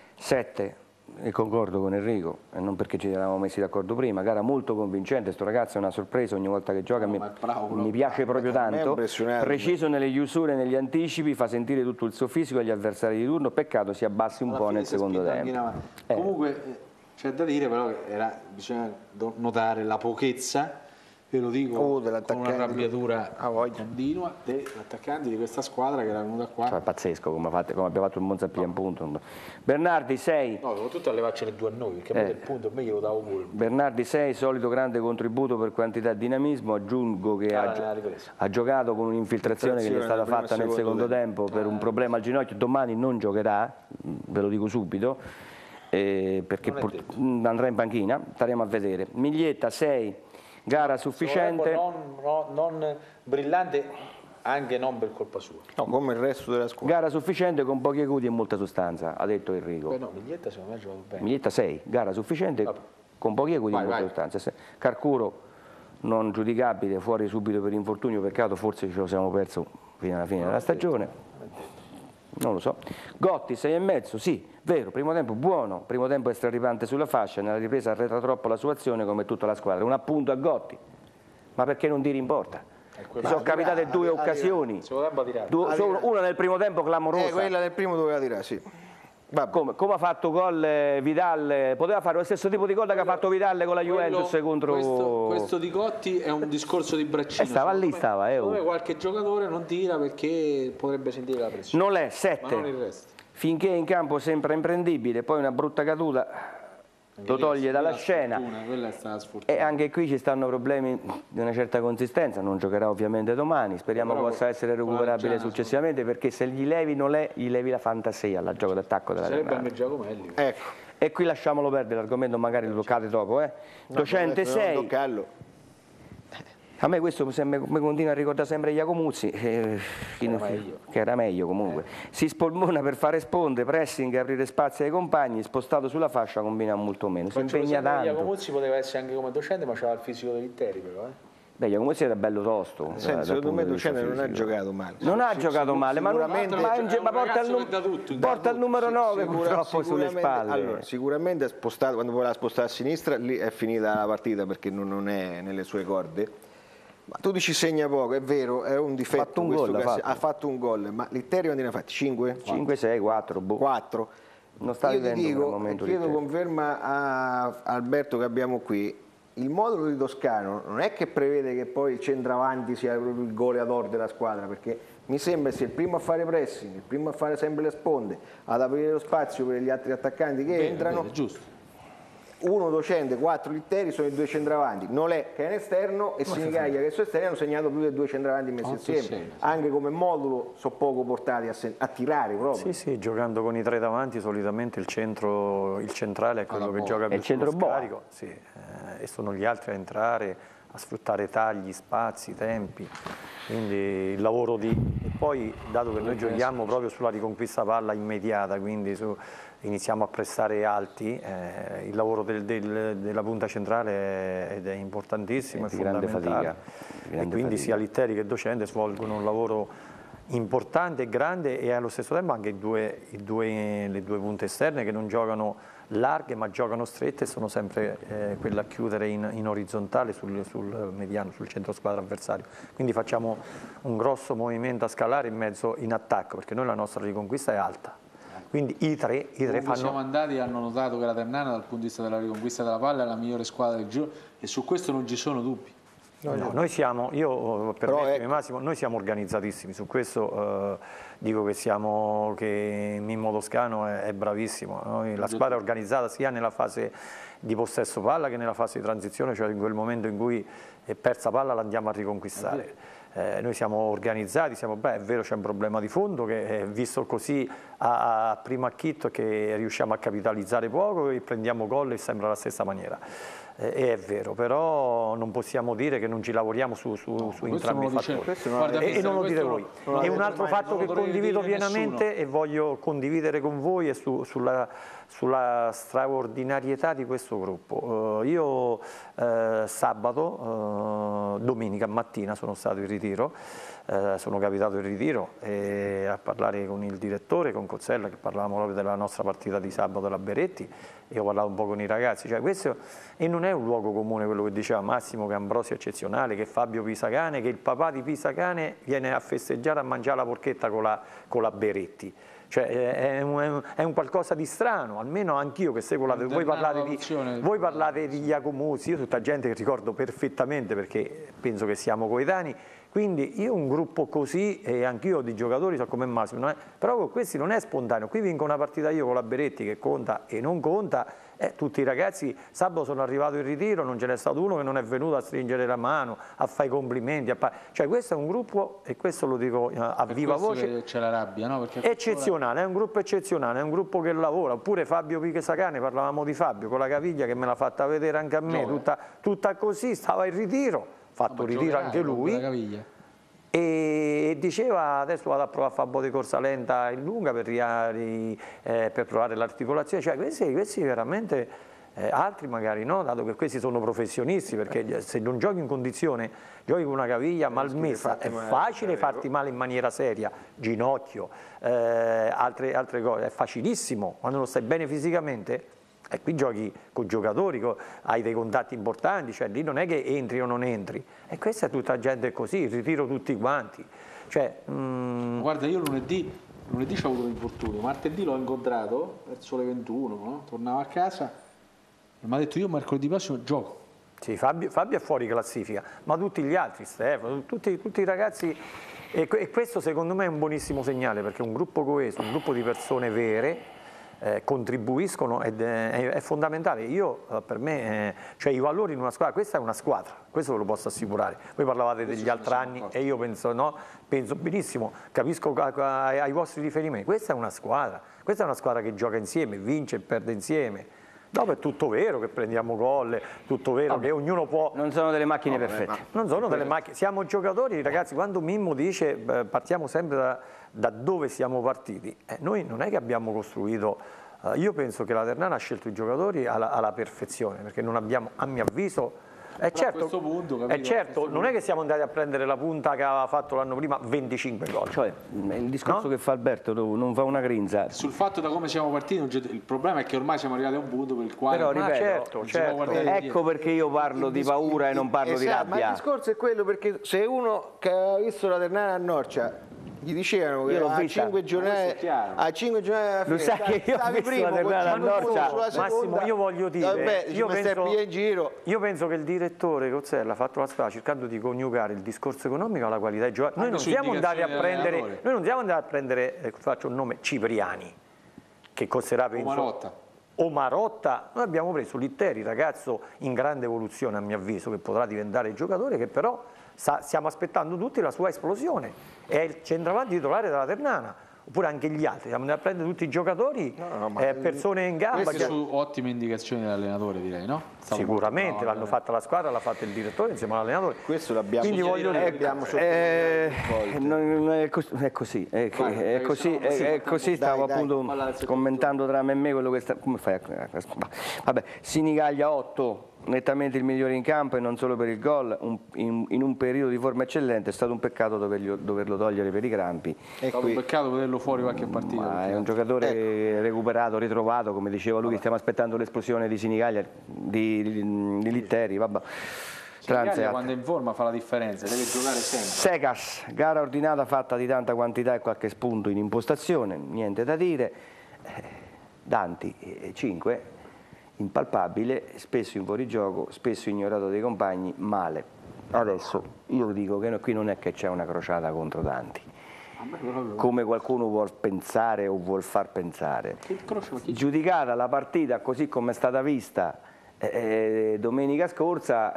7, e concordo con Enrico, e non perché ci eravamo messi d'accordo prima, gara molto convincente, sto ragazzo è una sorpresa ogni volta che gioca, mi piace proprio tanto, preciso nelle chiusure e negli anticipi, fa sentire tutto il suo fisico agli avversari di turno, peccato si abbassi un po' nel secondo tempo. Comunque c'è da dire però che bisogna notare la pochezza, ve lo dico con una arrabbiatura continua dell'attaccante di questa squadra che era venuta qua. Cioè, pazzesco come abbiamo fatto il Monza prima punto. Bernardi 6. No, soprattutto a levarcene 2 a noi, perché poi del punto me glielo davo pure. Bernardi 6, solito grande contributo per quantità e dinamismo, aggiungo che ha giocato con un'infiltrazione che gli è stata fatta nel secondo tempo per un problema al ginocchio, domani non giocherà, ve lo dico subito, perché andrà in panchina, staremo a vedere. Miglietta 6. Gara sufficiente, non brillante, anche non per colpa sua. no, come il resto della squadra. gara sufficiente con pochi acuti e molta sostanza, ha detto Enrico. No, Miglietta secondo me ha giocato bene. Miglietta 6, gara sufficiente con pochi acuti e molta sostanza. Carcuro non giudicabile, fuori subito per infortunio, peccato, forse ce lo siamo perso fino alla fine della stagione. Non lo so. Gotti 6,5, sì, vero, primo tempo buono, primo tempo estraripante sulla fascia, nella ripresa arretra troppo la sua azione come tutta la squadra. Un appunto a Gotti, ma perché non tiri in porta? Sono capitate due occasioni, una nel primo tempo clamorosa. Quella del primo doveva tirare, sì. Come ha fatto gol Vidal, poteva fare lo stesso tipo di gol che ha fatto Vidal con la Juventus contro... Questo di Gotti è un discorso di braccino. Stava lì, Secondo me qualche giocatore non tira perché potrebbe sentire la pressione. Non è, ma non il 7, resto. finché in campo sembra imprendibile, poi una brutta caduta lo toglie dalla scena. Quella è stata sfortuna. E anche qui ci stanno problemi di una certa consistenza, non giocherà ovviamente domani, speriamo possa essere recuperabile successivamente, perché se gli levi gli levi la fantasia al gioco d'attacco della Sarebbe Ternana. anche Giacomelli. Ecco. E qui lasciamolo perdere, l'argomento magari lo toccate dopo. Docente 6, a me questo mi continua a ricordare sempre Iacomuzzi, che era meglio comunque. Si spolmona per fare sponde, pressing, aprire spazi ai compagni, spostato sulla fascia combina molto meno, si impegna tanto. Iacomuzzi poteva essere anche come docente, ma c'era il fisico dell'Interi però. Beh, Iacomuzzi era bello tosto. Secondo me Docente non ha giocato male. Non ha giocato male, ma porta il numero 9 purtroppo sulle spalle. Allora, sicuramente è spostato, quando voleva spostare a sinistra, lì è finita la partita perché non è nelle sue corde. Ma tu dici segna poco, è vero, è un difetto. Ha fatto un gol, ma l'Interi quanti ne ha fatti? 5? 5, 6, 4. 4. Non sta Io ti vivendo dico, quel momento chiedo lì. conferma a Alberto che abbiamo qui, il modulo di Toscano non è che prevede che poi il centravanti sia proprio il goleador della squadra, perché mi sembra sia il primo a fare pressing, il primo a fare sempre le sponde, ad aprire lo spazio per gli altri attaccanti che entrano. È giusto. uno docente, 4 Litteri, sono i 2 centravanti, Nolè che è in esterno e Sinigaglia che è su esterno, hanno segnato più di 2 centravanti messi insieme. Anche come modulo sono poco portati a tirare proprio. Sì, giocando con i 3 davanti solitamente il centrale è quello che gioca più sullo scarico, e sono gli altri a entrare, a sfruttare tagli, spazi, tempi. Quindi il lavoro e poi dato che noi giochiamo proprio sulla riconquista palla immediata, quindi iniziamo a prestare alti, il lavoro della punta centrale è importantissimo, è fondamentale. E quindi sia Litteri che Docente svolgono un lavoro importante e grande, e allo stesso tempo anche le due punte esterne che non giocano larghe ma giocano strette e sono sempre quelle a chiudere in orizzontale sul mediano, sul centro squadra avversario. Quindi facciamo un grosso movimento a scalare in attacco, perché noi la nostra riconquista è alta. Quindi i tre fanno... siamo andati e hanno notato che la Ternana dal punto di vista della riconquista della palla è la migliore squadra del giro, e su questo non ci sono dubbi. No, noi siamo, Massimo, noi siamo organizzatissimi, su questo dico che Mimmo Toscano è bravissimo, la squadra è organizzata sia nella fase di possesso palla che nella fase di transizione, cioè in quel momento in cui è persa palla la andiamo a riconquistare. Noi siamo organizzati, è vero c'è un problema di fondo che visto così a primo acchitto che riusciamo a capitalizzare poco e prendiamo gol e sembra la stessa maniera. È vero, però non possiamo dire che non ci lavoriamo su entrambi i fattori. E non lo dite voi. E un altro fatto che condivido pienamente e voglio condividere con voi è sulla straordinarietà di questo gruppo. Io domenica mattina sono stato in ritiro, sono capitato in ritiro a parlare con il direttore, con Cozzella, che parlavamo proprio della nostra partita di sabato alla Beretti, e ho parlato un po' con i ragazzi, e non è un luogo comune quello che diceva Massimo, che Ambrosio è eccezionale, che Fabio Pisacane, che il papà di Pisacane viene a festeggiare, a mangiare la porchetta con la Beretti. Cioè è un qualcosa di strano, almeno anch'io che seguo voi parlate di Iacomuzzi, io tutta gente che ricordo perfettamente perché penso che siamo coetanei, quindi io un gruppo così, e anch'io di giocatori so come Massimo, però con questi non è spontaneo, qui vinco una partita io con la Beretti che conta e non conta, tutti i ragazzi sabato sono arrivato in ritiro, non ce n'è stato uno che non è venuto a stringere la mano, a fare i complimenti, cioè questo è un gruppo, e questo lo dico a viva voce, c'è la rabbia, no? Perché eccezionale, è un gruppo eccezionale, è un gruppo che lavora, oppure Fabio Pisacane, parlavamo di Fabio, con la caviglia che me l'ha fatta vedere anche a me, tutta così, stava in ritiro, fatto ritiro anche lui, e diceva adesso vado a provare a fare un po' di corsa lenta in lunga per provare l'articolazione, cioè questi veramente... altri magari no, dato che questi sono professionisti, perché se non giochi in condizione, giochi con una caviglia malmessa, è facile farti male in maniera seria, ginocchio, altre cose, è facilissimo, quando non stai bene fisicamente, e qui giochi con giocatori, hai dei contatti importanti, cioè lì non è che entri o non entri, e questa è tutta gente così, ritiro tutti quanti. Cioè, guarda, io lunedì c'ho avuto un infortunio, martedì l'ho incontrato verso le 21, no? Tornavo a casa, e mi ha detto io mercoledì prossimo gioco. Sì, Fabio è fuori classifica, ma tutti gli altri, Stefano, tutti i ragazzi, e questo secondo me è un buonissimo segnale, perché un gruppo coeso, un gruppo di persone vere, contribuiscono ed è fondamentale. Per me, cioè i valori in una squadra, questa è una squadra, questo ve lo posso assicurare. Voi parlavate degli altri anni e io penso benissimo, capisco ai vostri riferimenti, questa è una squadra che gioca insieme, vince e perde insieme. Dopo è tutto vero che prendiamo gol, tutto vero che ognuno può... Non sono delle macchine perfette. Non sono delle macchine, siamo giocatori, ragazzi, quando Mimmo dice partiamo sempre da dove siamo partiti, noi non è che abbiamo costruito, io penso che la Ternana ha scelto i giocatori alla perfezione, perché non abbiamo, a mio avviso, certo, non è che siamo andati a prendere la punta che aveva fatto l'anno prima 25 gol. Cioè, il discorso che fa Alberto non fa una grinza. Sul fatto da come siamo partiti, il problema è che ormai siamo arrivati a un punto per il quale... Però ripeto, ecco perché io parlo di paura e non parlo di rabbia. Ma il discorso è quello, perché se uno che aveva visto la Ternana a Norcia gli dicevano che a 5 giornate lo sa che io ho visto la Ternana a Norcia. Massimo, io voglio dire, io penso che il direttore Cozzella ha fatto la strada cercando di coniugare il discorso economico alla qualità dei giocatori. Noi non siamo andati a prendere, faccio un nome, Cipriani, che costerà penso o Marotta, noi abbiamo preso Litteri, ragazzo in grande evoluzione a mio avviso, che potrà diventare giocatore, che però stiamo aspettando tutti la sua esplosione, è il centravanti titolare della Ternana. Oppure anche gli altri, stiamo andando a prendere tutti i giocatori, persone in gamba. Queste sono ottime indicazioni dell'allenatore, direi, no? Sicuramente, l'hanno fatta la squadra, l'ha fatto il direttore insieme all'allenatore. Questo l'abbiamo Quindi voglio dire, è così, stavo appunto commentando tra me e me quello che sta... Come fai a... Vabbè, Sinigaglia 8, nettamente il migliore in campo e non solo per il gol, in un periodo di forma eccellente, è stato un peccato doverlo togliere per i crampi. È stato un peccato vederlo fuori qualche partita. Ma è un giocatore recuperato, ritrovato, come diceva lui, che stiamo aspettando l'esplosione di Sinigaglia, di Litteri, vabbè. Sinigaglia quando è in forma fa la differenza, deve giocare sempre. Secas, gara ordinata fatta di tanta quantità e qualche spunto in impostazione, niente da dire. Danti, 5, impalpabile, spesso in fuorigioco, spesso ignorato dai compagni, male. Adesso io dico che qui non è che c'è una crociata contro Danti, come qualcuno vuol pensare o vuol far pensare. Giudicata la partita così come è stata vista domenica scorsa,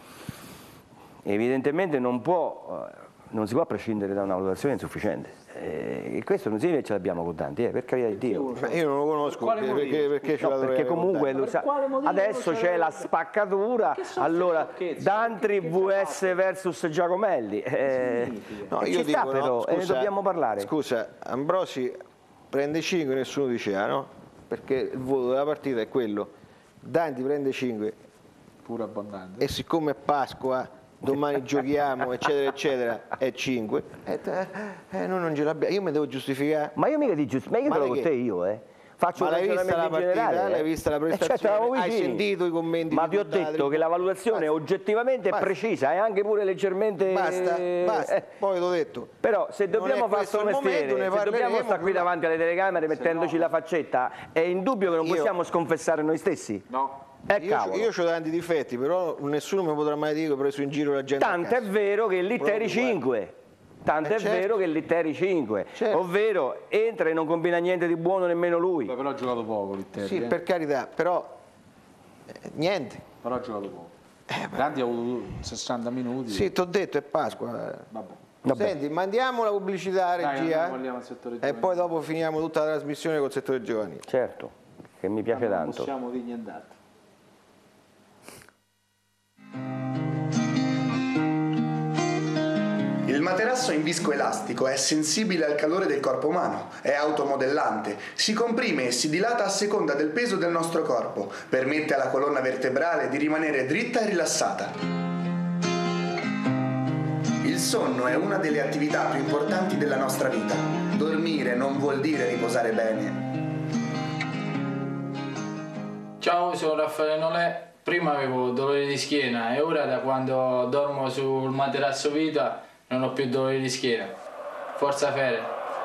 evidentemente non si può prescindere da una valutazione insufficiente. E questo non significa che ce l'abbiamo con Danti, per carità di Dio. Io non lo conosco, perché ce perché comunque adesso c'è la spaccatura, allora Dantri VS versus Giacomelli, no, io ci sta dico, però, no, ne dobbiamo parlare. Scusa, Ambrosi prende 5, nessuno diceva, no? Perché il voto della partita è quello, Danti prende 5, pure abbondante, e siccome è Pasqua, domani giochiamo, eccetera, eccetera, è 5, noi non ce l'abbiamo, io mi devo giustificare. Ma io mica ti giustifico, ma io con te io, faccio ma un l'hai vista la partita, generale, l'hai vista la prestazione, hai sentito i commenti? Ma ti ho detto che la valutazione oggettivamente è precisa e anche pure leggermente... Basta, poi l'ho detto. Però se dobbiamo fare questo mestiere, se dobbiamo stare qui davanti alle telecamere mettendoci la faccetta, è indubbio che non possiamo sconfessare noi stessi? No. Io ho tanti difetti, però nessuno mi potrà mai dire che ho preso in giro la gente. Tanto è vero che Litteri 5. Tanto è vero che Litteri 5, ovvero entra e non combina niente di buono nemmeno lui. Beh, però ha giocato poco Litteri. Sì, per carità, però niente. Però ha giocato poco. Danti ha avuto 60 minuti. Sì, ti ho detto, è Pasqua. Vabbè. Senti, mandiamo la pubblicità, regia, e poi dopo finiamo tutta la trasmissione col settore giovanile. Certo, che mi piace tanto. Non possiamo dire nient'altro. Il materasso in viscoelastico è sensibile al calore del corpo umano, è automodellante, si comprime e si dilata a seconda del peso del nostro corpo, permette alla colonna vertebrale di rimanere dritta e rilassata. Il sonno è una delle attività più importanti della nostra vita. Dormire non vuol dire riposare bene. Ciao, sono Raffaele Nolè. Prima avevo dolori di schiena e ora da quando dormo sul materasso Vita non ho più dolori di schiena. Forza Fere!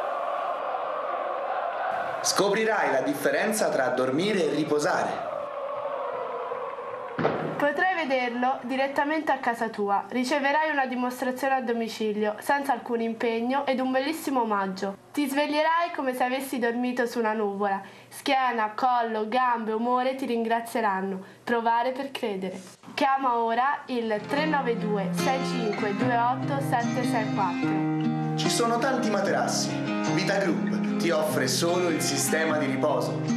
Scoprirai la differenza tra dormire e riposare. Potrai vederlo direttamente a casa tua. Riceverai una dimostrazione a domicilio, senza alcun impegno ed un bellissimo omaggio. Ti sveglierai come se avessi dormito su una nuvola. Schiena, collo, gambe, umore ti ringrazieranno. Provare per credere. Chiama ora il 392 6528 764. Ci sono tanti materassi. Vita Group ti offre solo il sistema di riposo.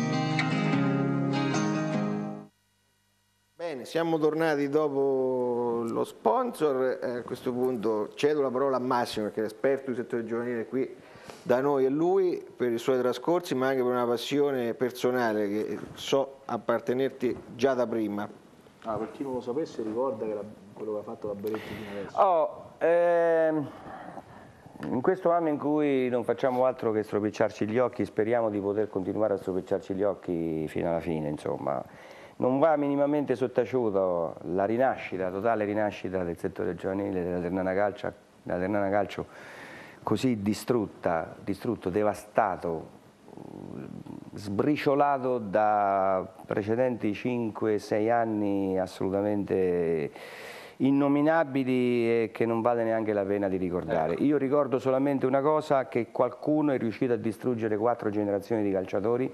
Bene, siamo tornati dopo lo sponsor, a questo punto cedo la parola a Massimo, perché è esperto di settore giovanile qui da noi, e lui per i suoi trascorsi, ma anche per una passione personale che so appartenerti già da prima. Per chi non lo sapesse, ricorda che quello che ha fatto la Beretti fino adesso. In questo anno in cui non facciamo altro che stropicciarci gli occhi, speriamo di poter continuare a stropicciarci gli occhi fino alla fine, insomma. Non va minimamente sottaciuto la rinascita, totale rinascita del settore giovanile della Ternana Calcio, così distrutto, devastato, sbriciolato da precedenti 5-6 anni assolutamente innominabili e che non vale neanche la pena di ricordare. Io ricordo solamente una cosa, che qualcuno è riuscito a distruggere 4 generazioni di calciatori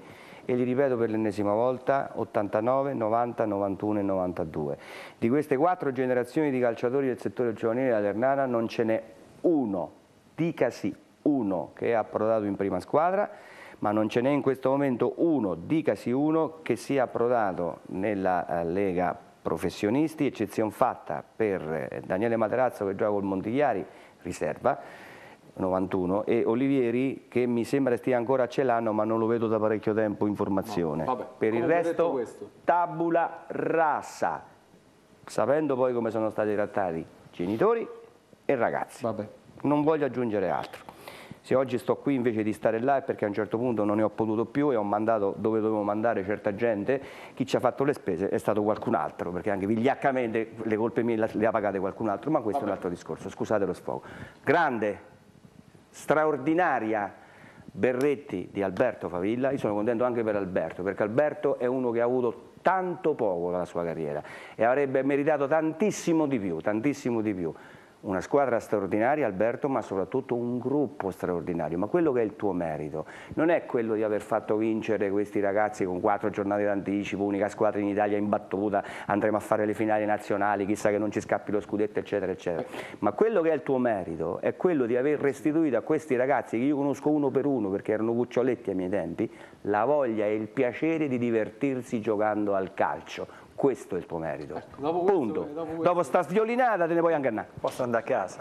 e li ripeto per l'ennesima volta, 89, 90, 91 e 92. Di queste 4 generazioni di calciatori del settore giovanile della Ternana non ce n'è uno, dicasi uno, che è approdato in prima squadra, ma non ce n'è in questo momento uno, dicasi uno, che sia approdato nella Lega Professionisti, eccezione fatta per Daniele Materazzo che gioca col Montichiari, riserva, 91, e Olivieri che mi sembra stia ancora a Celano ma non lo vedo da parecchio tempo in formazione. No, vabbè, per il resto tabula rasa, sapendo poi come sono stati trattati genitori e ragazzi. Vabbè. Non voglio aggiungere altro. Se oggi sto qui invece di stare là è perché a un certo punto non ne ho potuto più e ho mandato dove dovevo mandare certa gente. Chi ci ha fatto le spese è stato qualcun altro, perché anche vigliaccamente le colpe mie le ha pagate qualcun altro, ma questo è un altro discorso, scusate lo sfogo. Grande, straordinaria Berretti di Alberto Favilla. Io sono contento anche per Alberto, perché Alberto è uno che ha avuto tanto poco nella sua carriera e avrebbe meritato tantissimo di più, tantissimo di più. Una squadra straordinaria, Alberto, ma soprattutto un gruppo straordinario. Ma quello che è il tuo merito non è quello di aver fatto vincere questi ragazzi con 4 giornate d'anticipo, unica squadra in Italia imbattuta, andremo a fare le finali nazionali, chissà che non ci scappi lo scudetto, eccetera, eccetera. Ma quello che è il tuo merito è quello di aver restituito a questi ragazzi, che io conosco uno per uno perché erano cuccioletti ai miei tempi, la voglia e il piacere di divertirsi giocando al calcio. Questo è il tuo merito. Ecco, punto. Dopo sta sviolinata te ne puoi anche andare. Posso andare a casa.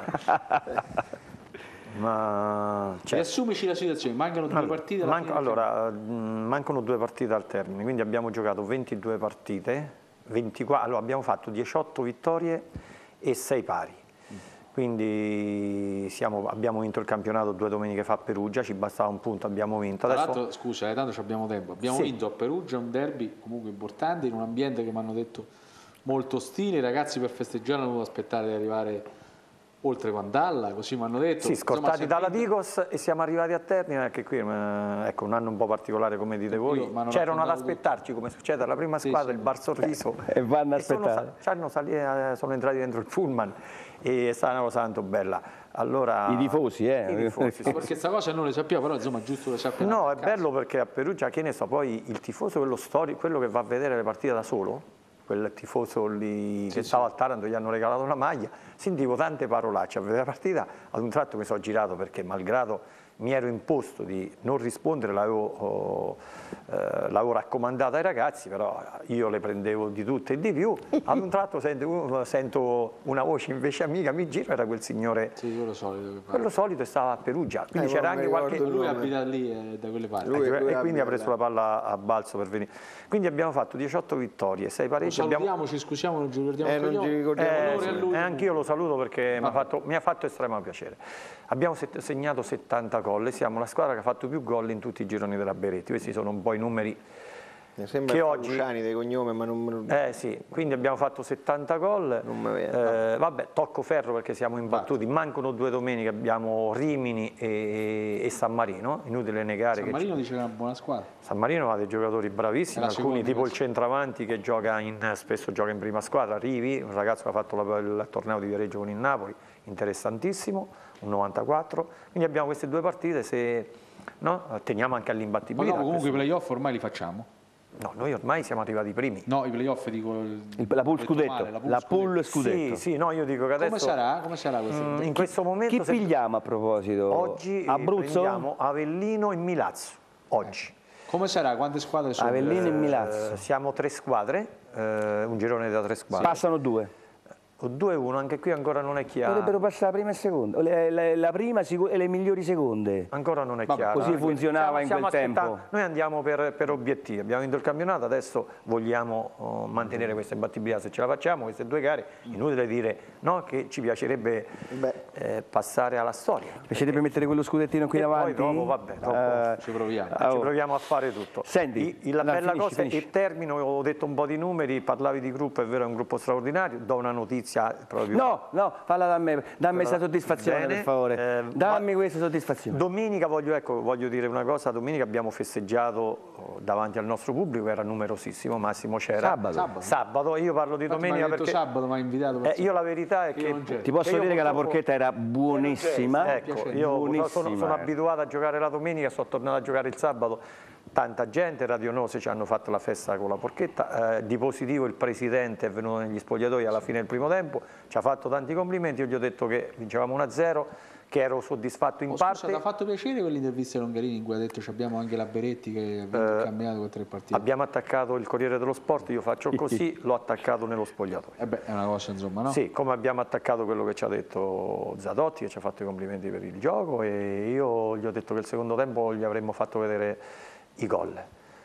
Ma riassumici la situazione, mancano 2 partite alla fine. Allora, mancano 2 partite al termine, quindi abbiamo giocato 22 partite, 24, allora abbiamo fatto 18 vittorie e 6 pari. Quindi abbiamo vinto il campionato 2 domeniche fa a Perugia, ci bastava un punto, abbiamo vinto. Tra l'altro, scusa, tanto abbiamo tempo, abbiamo vinto a Perugia un derby comunque importante in un ambiente che mi hanno detto molto ostile, i ragazzi per festeggiare hanno dovuto aspettare di arrivare oltre Guandalla, così mi hanno detto. Sì, scortati dalla Digos e siamo arrivati a Terni, anche qui ecco, un anno un po' particolare come dite voi, c'erano ad aspettarci come succede alla prima squadra, il Bar Sorriso, e vanno a aspettare. Sono entrati dentro il pullman e è stata una cosa tanto bella. Allora, I tifosi, sì. Perché questa cosa non le sappiamo, però insomma giusto lo sappiamo. No, è bello perché a Perugia, che ne so, poi il tifoso, quello storico, quello che va a vedere le partite da solo, quel tifoso lì che stava al Taranto, gli hanno regalato una maglia, sentivo tante parolacce a vedere la partita, ad un tratto mi sono girato perché malgrado mi ero imposto di non rispondere, l'avevo raccomandata ai ragazzi, però io le prendevo di tutte e di più. Ad un tratto sento una voce invece amica, mi giro, era quel signore, sì, quello solito, stava a Perugia, quindi c'era anche qualche... Lui abita lì da quelle parti. E quindi ha preso la palla a balzo per venire. Quindi abbiamo fatto 18 vittorie, 6 pareggi. Salutiamo, ci scusiamo, non ci ricordiamo. Anch'io lo saluto perché mi ha fatto estremo piacere. Abbiamo segnato 70 gol e siamo la squadra che ha fatto più gol in tutti i gironi della Berretti. Questi sono un po' i numeri mi sembra che oggi... dei cognome, ma non... sì, quindi abbiamo fatto 70 gol, vabbè, tocco ferro perché siamo imbattuti, mancano 2 domeniche, abbiamo Rimini e San Marino, inutile negare San Marino dice che è una buona squadra. San Marino ha dei giocatori bravissimi, alcuni tipo il centravanti che spesso gioca in prima squadra, Rivi, un ragazzo che ha fatto il torneo di Viareggio con il Napoli, interessantissimo, un 94, quindi abbiamo queste 2 partite, se teniamo anche all'imbattibilità. Ma comunque i playoff ormai li facciamo? No, noi ormai siamo arrivati primi. No, i playoff dico... La pool scudetto. La pool scudetto. Sì, no, io dico che adesso... Come sarà questo? In questo momento... Chi pigliamo a proposito? Oggi Abruzzo? prendiamo Avellino e Milazzo, oggi. Come sarà? Quante squadre sono? Avellino e Milazzo. Siamo 3 squadre, un girone da 3 squadre. Passano 2. O 2-1, anche qui ancora non è chiaro. Dovrebbero passare la prima e seconda, la prima e le migliori seconde. Ancora non è chiaro. Così funzionava in quel tempo. Noi andiamo per obiettivi, abbiamo vinto il campionato, adesso vogliamo mantenere questa imbattibilità, se ce la facciamo, queste 2 gare, inutile dire che ci piacerebbe passare alla storia. Piacerebbe mettere quello scudettino qui davanti? Poi dopo, ci proviamo. Ci proviamo a fare tutto. Senti, la bella cosa è che termino, ho detto un po' di numeri, parlavi di gruppo, è vero, è un gruppo straordinario, do una notizia proprio. No, falla da me, dammi questa soddisfazione, per favore. Dammi questa soddisfazione. Domenica voglio dire una cosa, domenica abbiamo festeggiato davanti al nostro pubblico, era numerosissimo, Massimo c'era. Sabato, io parlo di domenica perché sabato mi ha invitato. Io la verità è che ti posso dire che la porchetta era buonissima. Ecco, io sono abituato a giocare la domenica, sono tornato a giocare il sabato. tanta gente, Radionose ci hanno fatto la festa con la porchetta, di positivo il presidente è venuto negli spogliatoi alla fine del primo tempo, ci ha fatto tanti complimenti, io gli ho detto che vincevamo 1-0, che ero soddisfatto in parte. Ti ha fatto piacere quell'intervista di Longarini in cui ha detto che abbiamo anche la Beretti che ha vinto il campionato con 3 partite? Abbiamo attaccato il Corriere dello Sport, io faccio così, l'ho attaccato nello spogliatoio. È una cosa insomma, no? Sì, come abbiamo attaccato quello che ci ha detto Zadotti, che ci ha fatto i complimenti per il gioco, e io gli ho detto che il secondo tempo gli avremmo fatto vedere i gol.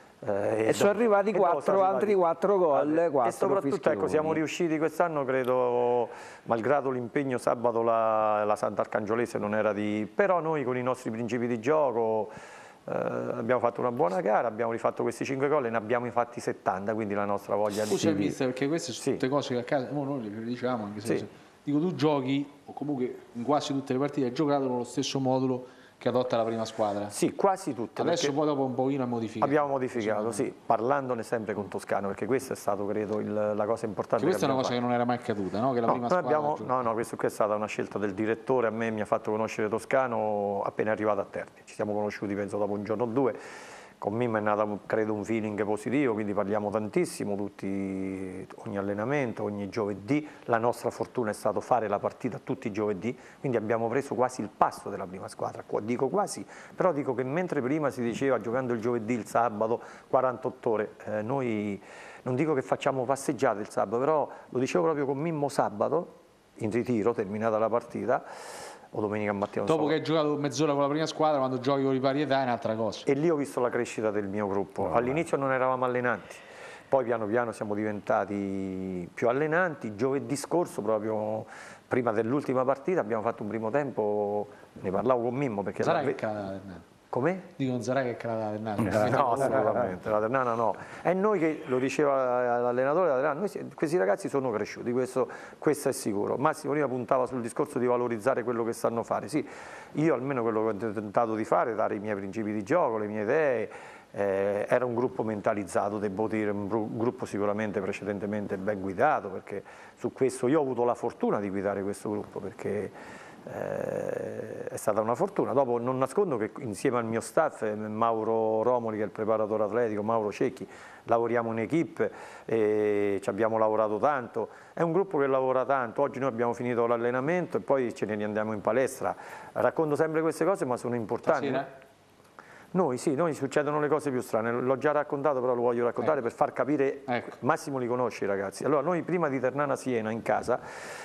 E sono arrivati altri 4 gol, e soprattutto ecco, siamo riusciti quest'anno, credo, malgrado l'impegno sabato la Sant'Arcangiolese non era però noi con i nostri principi di gioco abbiamo fatto una buona gara, abbiamo rifatto questi 5 gol e ne abbiamo fatti 70, quindi la nostra voglia di... Scusa mister, perché queste sono tutte cose che a casa, noi le diciamo anche se dico, tu giochi, o comunque in quasi tutte le partite hai giocato con lo stesso modulo che adotta la prima squadra. Sì, quasi tutte. Adesso poi dopo un pochino modificato. Abbiamo modificato, sì, parlandone sempre con Toscano, perché questa è stato, credo, la cosa importante. Questa è una cosa che non era mai accaduta, no? Che la prima squadra no, questa è stata una scelta del direttore, a me mi ha fatto conoscere Toscano appena arrivato a Terni. Ci siamo conosciuti penso dopo un giorno o 2. Con Mimmo è nato, credo, un feeling positivo, quindi parliamo tantissimo, ogni allenamento, ogni giovedì. La nostra fortuna è stato fare la partita tutti i giovedì, quindi abbiamo preso quasi il passo della prima squadra. Dico quasi, però dico che mentre prima si diceva giocando il giovedì, il sabato, 48 ore, noi non dico che facciamo passeggiate il sabato, però lo dicevo proprio con Mimmo sabato, in ritiro, terminata la partita, o domenica mattina. Dopo che hai giocato mezz'ora con la prima squadra, quando giochi con i parietà è un'altra cosa. E lì ho visto la crescita del mio gruppo. All'inizio non eravamo allenanti, poi piano piano siamo diventati più allenanti. Giovedì scorso, proprio prima dell'ultima partita, abbiamo fatto un primo tempo, ne parlavo con Mimmo perché... Come? Dico, non sarà che è calata la Ternana. No, assolutamente, la Ternana no. È noi che, lo diceva l'allenatore della Ternana, questi ragazzi sono cresciuti, questo è sicuro. Massimo prima puntava sul discorso di valorizzare quello che sanno fare. Sì, io almeno quello che ho tentato di fare, dare i miei principi di gioco, le mie idee, era un gruppo mentalizzato, devo dire, un gruppo sicuramente precedentemente ben guidato, perché su questo io ho avuto la fortuna di guidare questo gruppo, perché... è stata una fortuna. Dopo non nascondo che insieme al mio staff, Mauro Romoli che è il preparatore atletico, Mauro Cecchi, lavoriamo in equipe e ci abbiamo lavorato tanto, è un gruppo che lavora tanto. Oggi noi abbiamo finito l'allenamento e poi ce ne andiamo in palestra. Racconto sempre queste cose, ma sono importanti. Noi succedono le cose più strane, l'ho già raccontato, però lo voglio raccontare per far capire, Massimo li conosce i ragazzi. Allora noi prima di Ternana Siena in casa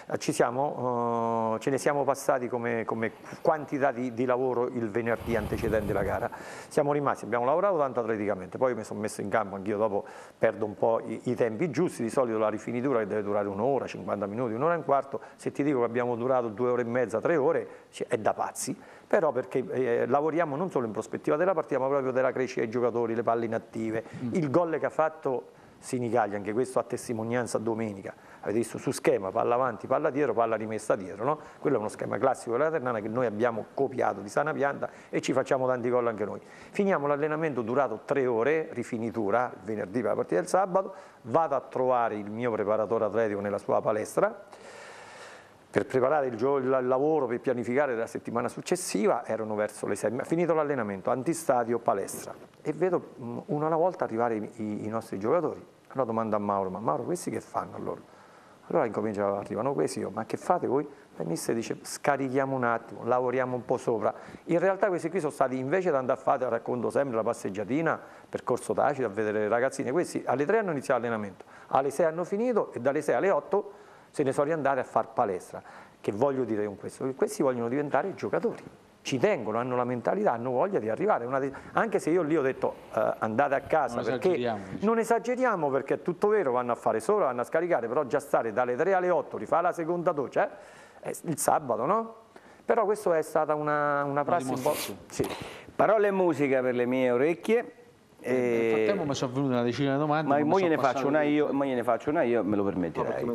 ce ne siamo passati come quantità di lavoro il venerdì antecedente la gara, siamo rimasti, abbiamo lavorato tanto atleticamente, poi mi sono messo in campo, anch'io dopo perdo un po' i tempi giusti, di solito la rifinitura che deve durare un'ora, 50 minuti, un'ora e un quarto, se ti dico che abbiamo durato 2 ore e mezza, 3 ore, è da pazzi. Però perché lavoriamo non solo in prospettiva della partita, ma proprio della crescita dei giocatori, le palle inattive. Il gol che ha fatto Sinigaglia, anche questo a testimonianza domenica, avete visto su schema, palla avanti, palla dietro, palla rimessa dietro, no? Quello è uno schema classico della Ternana che noi abbiamo copiato di sana pianta e ci facciamo tanti gol anche noi. Finiamo l'allenamento durato 3 ore, rifinitura, il venerdì per la partita del sabato, vado a trovare il mio preparatore atletico nella sua palestra, per preparare il lavoro, per pianificare la settimana successiva, erano verso le 6, finito l'allenamento, antistadio, palestra, e vedo una alla volta arrivare i nostri giocatori. Allora domando a Mauro, ma Mauro questi che fanno allora? Allora arrivano questi, ma che fate voi? E il mister dice, scarichiamo un attimo, lavoriamo un po' sopra. In realtà questi qui sono stati, invece di andare a fare, racconto sempre, la passeggiatina, percorso tacito, a vedere le ragazzine, questi alle 3 hanno iniziato l'allenamento, alle 6 hanno finito e dalle 6 alle 8 se ne sono riandati a far palestra. Che voglio dire con questo? Che questi vogliono diventare giocatori, ci tengono, hanno la mentalità, hanno voglia di arrivare. Anche se io lì ho detto andate a casa, perché non esageriamo, perché è tutto vero, vanno a fare solo, vanno a scaricare, però già stare dalle 3 alle 8, rifare la seconda doccia, il sabato, no? Però questa è stata una prassi un po'... Sì. Parole e musica per le mie orecchie. Nel frattempo mi sono venute una decina di domande. Ma mo gliene faccio una io, me lo permetterai.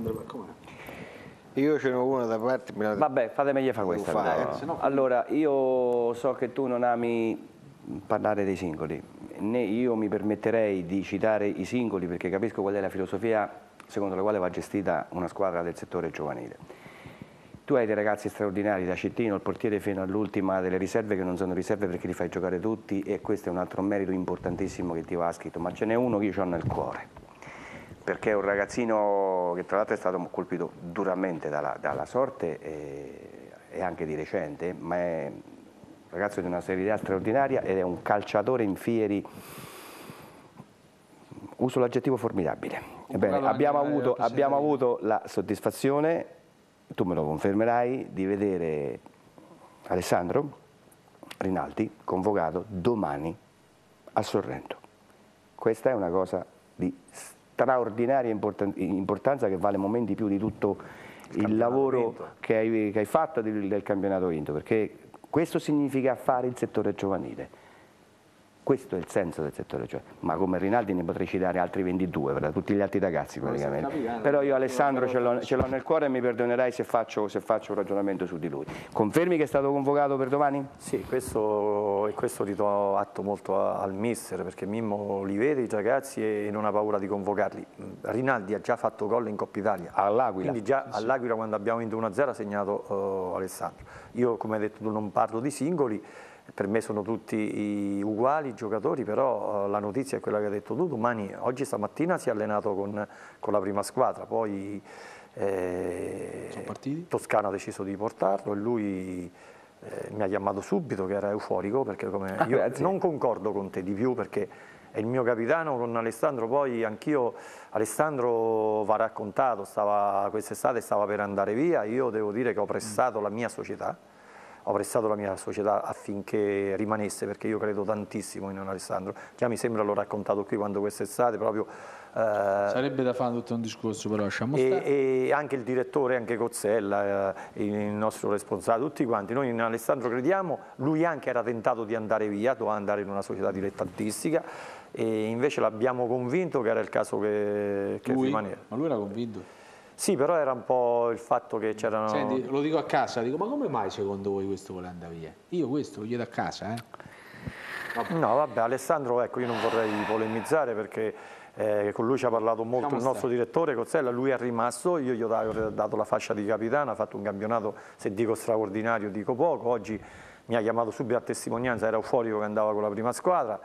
Io ce n'ho una da parte. Vabbè, fatemegli fare questa. No. Allora, io so che tu non ami parlare dei singoli, né io mi permetterei di citare i singoli perché capisco qual è la filosofia secondo la quale va gestita una squadra del settore giovanile. Tu hai dei ragazzi straordinari, da Cittino, il portiere fino all'ultima, delle riserve che non sono riserve perché li fai giocare tutti, e questo è un altro merito importantissimo che ti va scritto, ma ce n'è uno che io ho nel cuore, perché è un ragazzino che tra l'altro è stato colpito duramente dalla sorte e anche di recente, ma è un ragazzo di una serietà straordinaria ed è un calciatore in fieri, uso l'aggettivo formidabile. Ebbene, abbiamo avuto la soddisfazione, tu me lo confermerai, di vedere Alessandro Rinaldi convocato domani a Sorrento. Questa è una cosa di straordinaria importanza che vale momenti più di tutto il lavoro che hai fatto del campionato vinto, perché questo significa fare il settore giovanile. Questo è il senso del settore giovanile, ma come Rinaldi ne potrei citare altri 22 per tutti gli altri ragazzi praticamente. Però io Alessandro ce l'ho nel cuore e mi perdonerai se faccio un ragionamento su di lui. Confermi che è stato convocato per domani? Sì, questo ridò atto molto al mister, perché Mimmo li vede i ragazzi e non ha paura di convocarli. Rinaldi ha già fatto gol in Coppa Italia all'Aquila, quindi già all'Aquila quando abbiamo vinto 1-0 ha segnato Alessandro. Io, come hai detto tu, non parlo di singoli, per me sono tutti uguali giocatori, però la notizia è quella che hai detto tu, oggi stamattina si è allenato con la prima squadra, poi Toscano ha deciso di portarlo e lui mi ha chiamato subito che era euforico, perché io non concordo con te di più, perché è il mio capitano con Alessandro, poi anch'io, Alessandro va raccontato, quest'estate stava per andare via, io devo dire che ho prestato la mia società affinché rimanesse, perché io credo tantissimo in Alessandro. Già mi sembra, l'ho raccontato qui, quando quest'estate proprio... sarebbe da fare tutto un discorso, però lasciamo stare. E anche il direttore, anche Cozzella, il nostro responsabile, tutti quanti, noi in Alessandro crediamo, lui anche era tentato di andare via, doveva andare in una società dilettantistica, e invece l'abbiamo convinto che era il caso che rimaneva. Ma lui era convinto? Sì, però era un po' il fatto che c'erano... Senti, lo dico a casa, dico, ma come mai secondo voi questo vuole andare via? Io questo lo chiedo a casa, Vabbè. No, vabbè, Alessandro, ecco, io non vorrei polemizzare, perché con lui ci ha parlato molto il nostro direttore Cozzella, lui è rimasto, io gli ho dato la fascia di capitano, ha fatto un campionato, se dico straordinario dico poco, oggi mi ha chiamato subito a testimonianza, era euforico che andava con la prima squadra,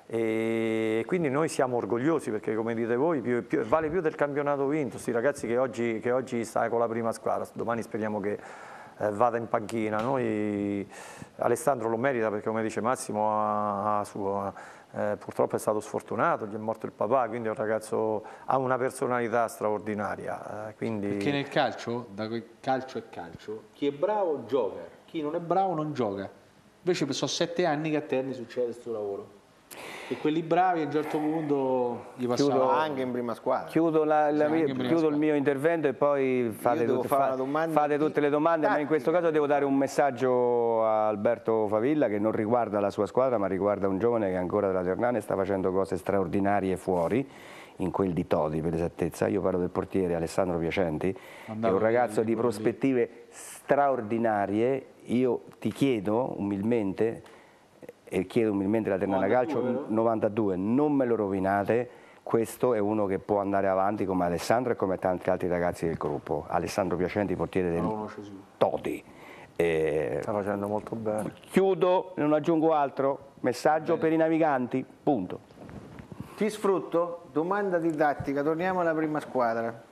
e quindi noi siamo orgogliosi, perché come dite voi vale più del campionato vinto, questi ragazzi che oggi sta con la prima squadra, domani speriamo che vada in panchina. Alessandro lo merita, perché come dice Massimo purtroppo è stato sfortunato, gli è morto il papà, quindi è un ragazzo, ha una personalità straordinaria. Perché nel calcio, calcio è calcio, chi è bravo gioca, chi non è bravo non gioca. Invece sono 7 anni che a Terni succede questo lavoro. E quelli bravi a un certo punto gli passano anche in prima squadra. Chiudo il mio intervento e poi fate tutte le domande, ma in questo caso devo dare un messaggio a Alberto Favilla, che non riguarda la sua squadra ma riguarda un giovane che ancora della Ternana sta facendo cose straordinarie fuori, in quel di Todi per esattezza. Io parlo del portiere Alessandro Piacenti, che è un ragazzo di prospettive straordinarie. Io ti chiedo umilmente, e chiedo umilmente la Ternana Calcio, 92, non me lo rovinate, questo è uno che può andare avanti come Alessandro e come tanti altri ragazzi del gruppo. Alessandro Piacenti, portiere del Todi. Sta facendo molto bene. Chiudo, non aggiungo altro, messaggio per i naviganti, punto. Ti sfrutto, domanda didattica, torniamo alla prima squadra.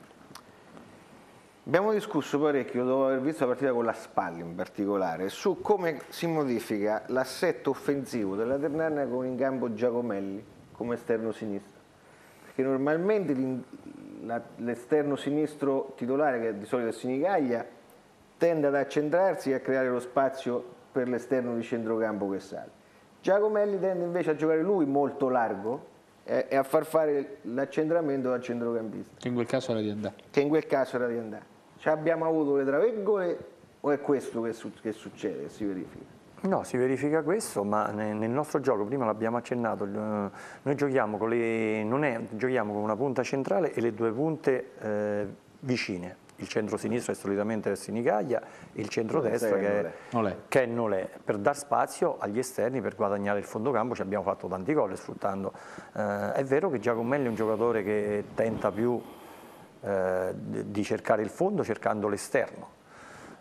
Abbiamo discusso parecchio, dopo aver visto la partita con la Spal in particolare, su come si modifica l'assetto offensivo della Ternana con in campo Giacomelli come esterno sinistro. Perché normalmente l'esterno sinistro titolare, che di solito è Sinigaglia, tende ad accentrarsi e a creare lo spazio per l'esterno di centrocampo che sale. Giacomelli tende invece a giocare lui molto largo e a far fare l'accentramento al centrocampista. Che in quel caso era di andare. Cioè, abbiamo avuto le traveggole o è questo che succede, che si verifica? No, si verifica questo, ma nel nostro gioco, prima l'abbiamo accennato, noi giochiamo giochiamo con una punta centrale e le due punte vicine. Il centro-sinistro è solitamente Sinigaglia e il centro-destra che è Nolè, per dar spazio agli esterni, per guadagnare il fondocampo. Ci abbiamo fatto tanti gol sfruttando. È vero che Giacomelli è un giocatore che tenta più di cercare il fondo cercando l'esterno.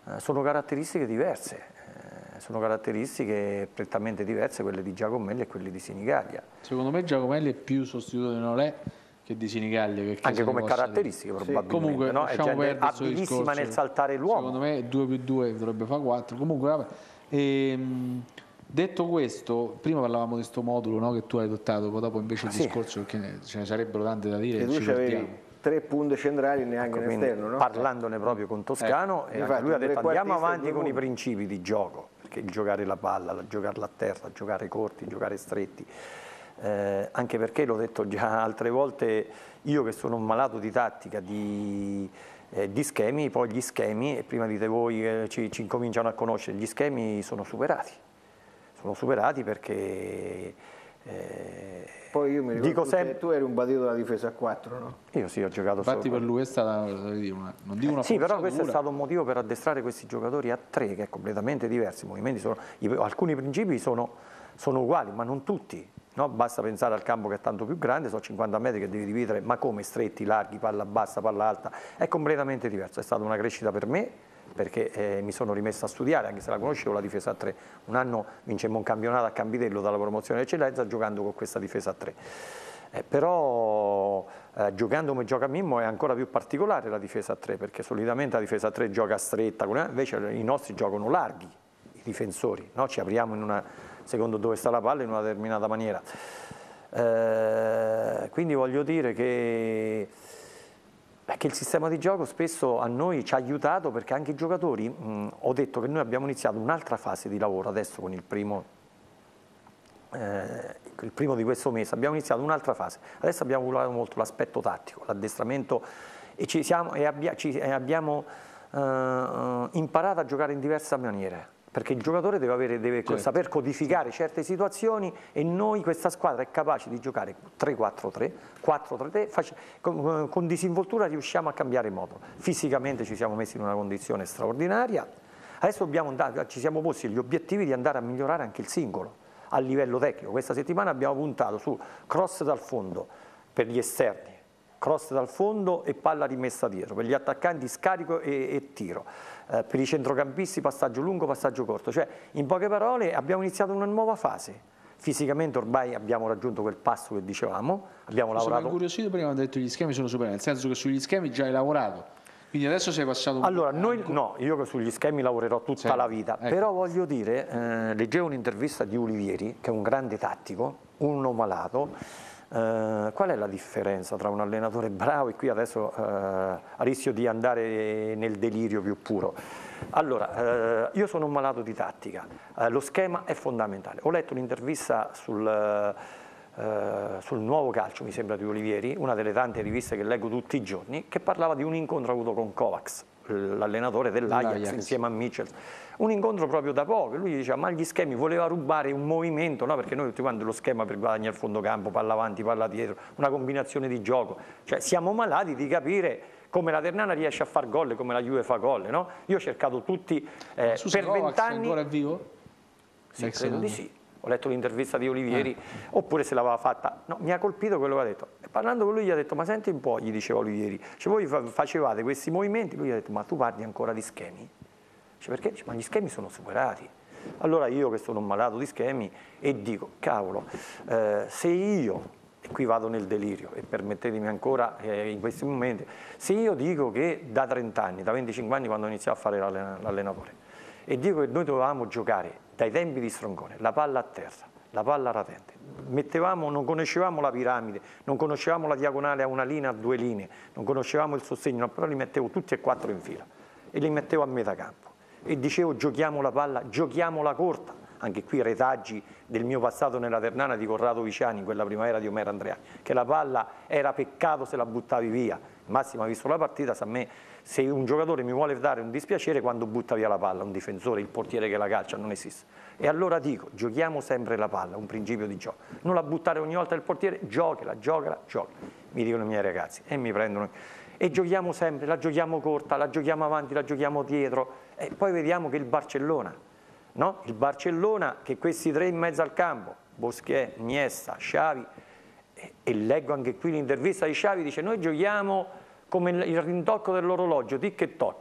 sono caratteristiche diverse, sono caratteristiche prettamente diverse quelle di Giacomelli e quelle di Sinigaglia. Secondo me Giacomelli è più sostituto di Nolè che di Sinigaglia. Anche come caratteristiche probabilmente, comunque, no? È gente abilissima nel saltare l'uomo. Secondo me 2 più 2 dovrebbe fare 4. Comunque, vabbè. Detto questo, prima parlavamo di questo modulo, no, che tu hai adottato, poi dopo invece il discorso, perché ce ne sarebbero tante da dire. E tu c'avevi 3 punte centrali neanche in esterno, no? Parlandone proprio con Toscano, e anche lui ha detto andiamo avanti con i punti. principi di gioco, perché il giocare la palla, giocarla a terra, giocare corti, giocare stretti, anche perché l'ho detto già altre volte, io che sono un malato di tattica, di schemi, poi gli schemi, e prima dite voi ci incominciano a conoscere, gli schemi sono superati perché poi io mi ricordo dico sempre, tu eri un badito della difesa a 4, no? Io sì, ho giocato infatti solo. per lui è stata, non dico una sì, però questo è forzatura. stato un motivo per addestrare questi giocatori a 3, che è completamente diverso. I movimenti alcuni principi sono uguali, ma non tutti. No? Basta pensare al campo che è tanto più grande, sono 50 metri che devi dividere, ma come stretti, larghi, palla bassa, palla alta, è completamente diverso. È stata una crescita per me, perché mi sono rimesso a studiare, anche se la conoscevo la difesa a 3. Un anno vincemmo un campionato a Campitello dalla promozione d'eccellenza giocando con questa difesa a 3. Però giocando come gioca Mimmo è ancora più particolare la difesa a 3, perché solitamente la difesa a 3 gioca stretta, invece i nostri giocano larghi, i difensori, no? Ci apriamo secondo dove sta la palla in una determinata maniera. Quindi voglio dire che il sistema di gioco spesso a noi ci ha aiutato, perché anche i giocatori, ho detto che noi abbiamo iniziato un'altra fase di lavoro adesso con il primo di questo mese, abbiamo iniziato un'altra fase, adesso abbiamo curato molto l'aspetto tattico, l'addestramento, e abbiamo imparato a giocare in diverse maniere. Perché il giocatore deve saper codificare certe situazioni, e noi, questa squadra, è capace di giocare 3-4-3, 4-3-3, con disinvoltura riusciamo a cambiare modo. Fisicamente ci siamo messi in una condizione straordinaria, adesso ci siamo posti gli obiettivi di andare a migliorare anche il singolo, a livello tecnico. Questa settimana abbiamo puntato su cross dal fondo per gli esterni, cross dal fondo e palla rimessa dietro, per gli attaccanti scarico e tiro. Per i centrocampisti passaggio lungo, passaggio corto, cioè in poche parole abbiamo iniziato una nuova fase. Fisicamente ormai abbiamo raggiunto quel passo che dicevamo, abbiamo lavorato. Sono incuriosito, prima ho detto che gli schemi sono superati, nel senso che sugli schemi già hai lavorato, quindi adesso sei passato... Allora, io sugli schemi lavorerò tutta la vita, ecco. Però voglio dire, leggevo un'intervista di Olivieri, che è un grande tattico, uno malato. Qual è la differenza tra un allenatore bravo, e qui adesso rischio di andare nel delirio più puro. Allora, io sono un malato di tattica, lo schema è fondamentale. Ho letto un'intervista sul Nuovo Calcio, mi sembra, di Olivieri, una delle tante riviste che leggo tutti i giorni, che parlava di un incontro avuto con Kovacs, l'allenatore dell'Ajax, insieme a Mitchell. Un incontro proprio da poco, lui diceva ma gli schemi, voleva rubare un movimento, no? Perché noi tutti quanti lo schema per guadagnare il fondo campo, palla avanti, palla dietro, una combinazione di gioco, cioè siamo malati di capire come la Ternana riesce a far gol e come la Juve fa gol, no? Io ho cercato tutti per 20 anni. Ancora è vivo? Sì, credo di sì. Ho letto l'intervista di Olivieri, oppure se l'aveva fatta. No, mi ha colpito quello che ha detto. E parlando con lui gli ha detto, ma senti un po', gli diceva Olivieri, cioè voi facevate questi movimenti, lui gli ha detto, ma tu parli ancora di schemi? Cioè, perché? Dice, ma gli schemi sono superati. Allora io, che sono un malato di schemi, e dico, cavolo, se io, e qui vado nel delirio, e permettetemi ancora in questi momenti, se io dico che da 30 anni, da 25 anni quando ho iniziato a fare l'allenatore, e dico che noi dovevamo giocare dai tempi di Strongone, la palla a terra, la palla ratente, non conoscevamo la piramide, non conoscevamo la diagonale a una linea, a 2 linee, non conoscevamo il sostegno, però li mettevo tutti e 4 in fila, e li mettevo a metà campo. E dicevo giochiamo la palla, giochiamola corta, anche qui retaggi del mio passato nella Ternana di Corrado Viciani, quella primavera di Omero Andreani, che la palla era peccato se la buttavi via. Massimo ha visto la partita, sa a me, se un giocatore mi vuole dare un dispiacere quando butta via la palla, un difensore, il portiere che la calcia, non esiste. E allora dico, giochiamo sempre la palla, un principio di gioco, non la buttare ogni volta il portiere, giocala, mi dicono i miei ragazzi, e mi prendono... E giochiamo sempre, la giochiamo corta, la giochiamo avanti, la giochiamo dietro, e poi vediamo che il Barcellona, no? Il Barcellona, che questi 3 in mezzo al campo, Bosquet, Iniesta, Xavi, e leggo anche qui l'intervista di Xavi, dice noi giochiamo come il rintocco dell'orologio, tic e toc,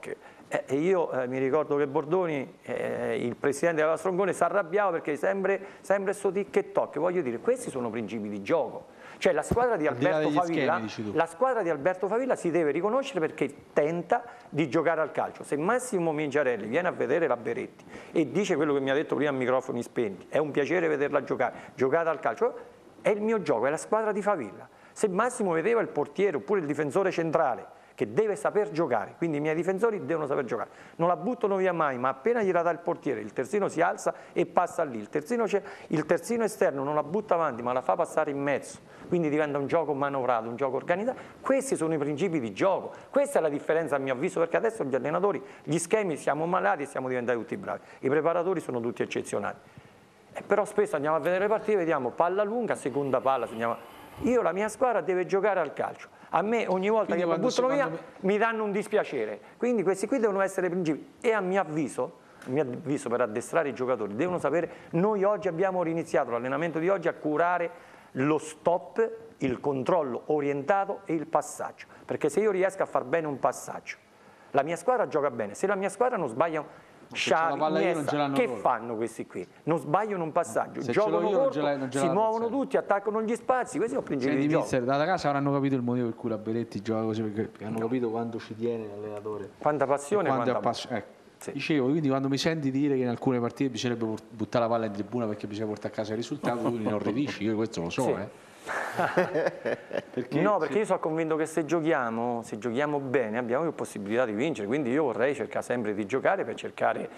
E io mi ricordo che Bordoni, il presidente della Strongone, si arrabbiava perché sempre sto tic e toc. Voglio dire, questi sono principi di gioco. Cioè la squadra di Alberto Favilla si deve riconoscere perché tenta di giocare al calcio. Se Massimo Mingiarelli viene a vedere la Beretti e dice quello che mi ha detto prima a microfoni spenti, è un piacere vederla giocare al calcio, è il mio gioco, è la squadra di Favilla. Se Massimo vedeva il portiere oppure il difensore centrale che deve saper giocare, quindi i miei difensori devono saper giocare, non la buttano via mai, ma appena gli dà il portiere, il terzino si alza e passa lì, il terzino esterno non la butta avanti ma la fa passare in mezzo, quindi diventa un gioco manovrato, un gioco organizzato. Questi sono i principi di gioco, questa è la differenza a mio avviso, perché adesso gli allenatori, gli schemi, siamo malati e siamo diventati tutti bravi, i preparatori sono tutti eccezionali, però spesso andiamo a vedere le partite, vediamo palla lunga, seconda palla, io la mia squadra deve giocare al calcio. A me ogni volta che mi buttano via mi danno un dispiacere, quindi questi qui devono essere principi e a mio avviso per addestrare i giocatori devono sapere, noi oggi abbiamo riniziato l'allenamento di oggi a curare lo stop, il controllo orientato e il passaggio, perché se io riesco a far bene un passaggio la mia squadra gioca bene, se la mia squadra non sbaglia che fanno questi qui? Non sbagliano un passaggio, giocano corto, si muovono tutti, attaccano gli spazi, questi sono principi di gioco. Da casa avranno capito il motivo per cui la Beretti gioca così, perché hanno capito quanto ci tiene l'allenatore. Quanta passione, Sì. Dicevo, quindi quando mi senti dire che in alcune partite bisognerebbe buttare la palla in tribuna perché bisogna portare a casa il risultato, tu non ridisci, io questo lo so. Sì. Perché io sono convinto che se giochiamo bene abbiamo più possibilità di vincere, quindi io vorrei cercare sempre di giocare per cercare